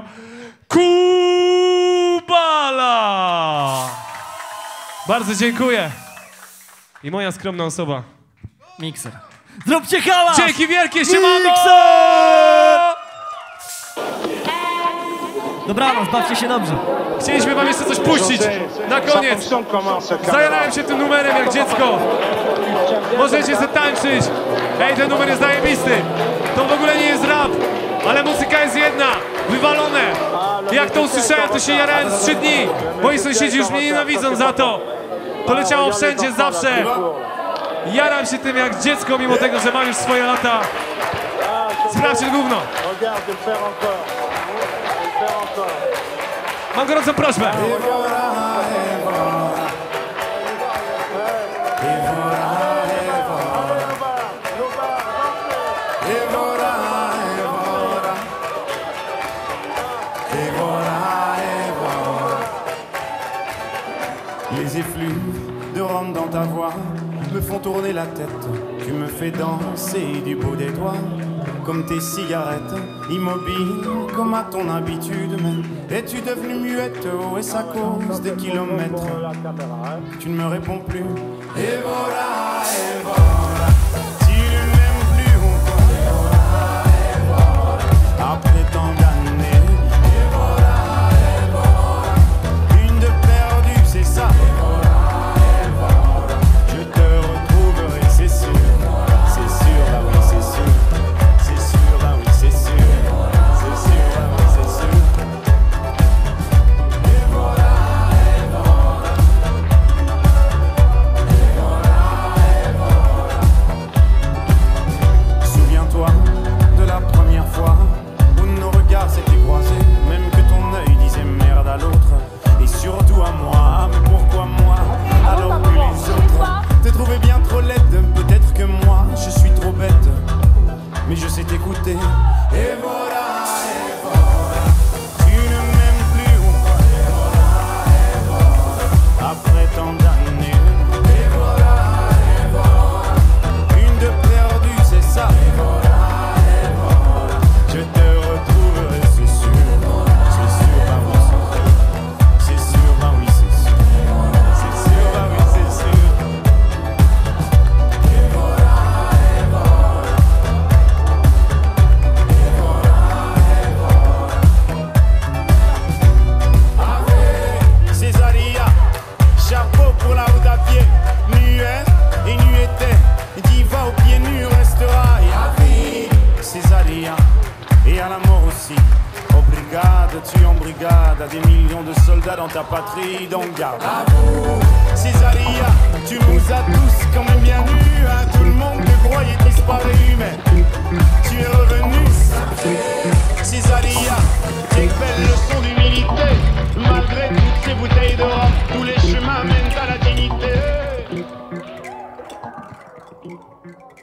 Kubala! Bardzo dziękuję. I moja skromna osoba. Mikser. Zróbcie hałas! Dzięki wielkie, siemano! Mikser! Dobranoc, bawcie się dobrze. Chcieliśmy wam jeszcze coś puścić. Na koniec. Zajarałem się tym numerem jak dziecko. Możecie se tańczyć. Ej, ten numer jest zajebisty. To w ogóle nie jest rap, ale muzyka jest jedna. Wywalone. Jak to usłyszałem, to się jarałem z trzy dni. Moi sąsiedzi już mnie nienawidzą za to. To leciało wszędzie, zawsze. Jaram się tym jak dziecko, mimo tego, że mam już swoje lata. Sprawdźcie gówno. Mam gorącą prośbę. Les effluves de rhum dans ta voix me font tourner la tête. Tu me fais danser du bout des doigts, comme tes cigarettes, immobile comme à ton habitude. Mais es-tu devenue muette, ou est-ce à cause des kilomètres? Tu ne me réponds plus. Et voilà, et voilà. Tu ne m'aimes plus ou quoi? Et voilà, et voilà. Après tant d'années. Et voilà, et voilà. Une de perdue, c'est ça. Et voilà, et voilà. Je te retrouverai, c'est sûr. C'est sûr, bah oui, c'est sûr. C'est sûr, bah oui, c'est sûr. C'est sûr, bah oui, c'est sûr. Et voilà, et voilà. Et voilà, et voilà. Souviens-toi de la première fois où nos regards s'étaient croisés, même que ton œil disait merde à l'autre, et surtout à moi. Mais pourquoi moi alors que les autres te trouvaient bien trop laide? Peut-être que moi je suis trop bête, mais je sais t'écouter. Et voilà, et voilà. Tu ne m'aimes plus ou quoi? Et voilà, et voilà. Après tant d'années. Et voilà, et voilà. Une de perdue, c'est ça. Et voilà, et voilà. Je te retrouverai, c'est sûr. C'est sûr, bah oui, c'est sûr. C'est sûr, bah oui, c'est sûr. C'est sûr, bah oui, c'est sûr. Et voilà, et voilà. Et voilà, et voilà. Avec Césaria, chapeau pour la route à pied. Nuet et nuetée, diva aux pieds nus restera. Et avec Césaria, et à la mort aussi. Oh brigade, tu en brigade, à des millions de soldats dans ta patrie, donc garde à vous. Césaria, tu nous as tous quand même bien nus, hein. Tout le monde te croyait disparu, mais tu es revenu. Césaria, quelle belle leçon d'humilité. Malgré toutes ces bouteilles de rhum, tous les chemins mènent à la dignité.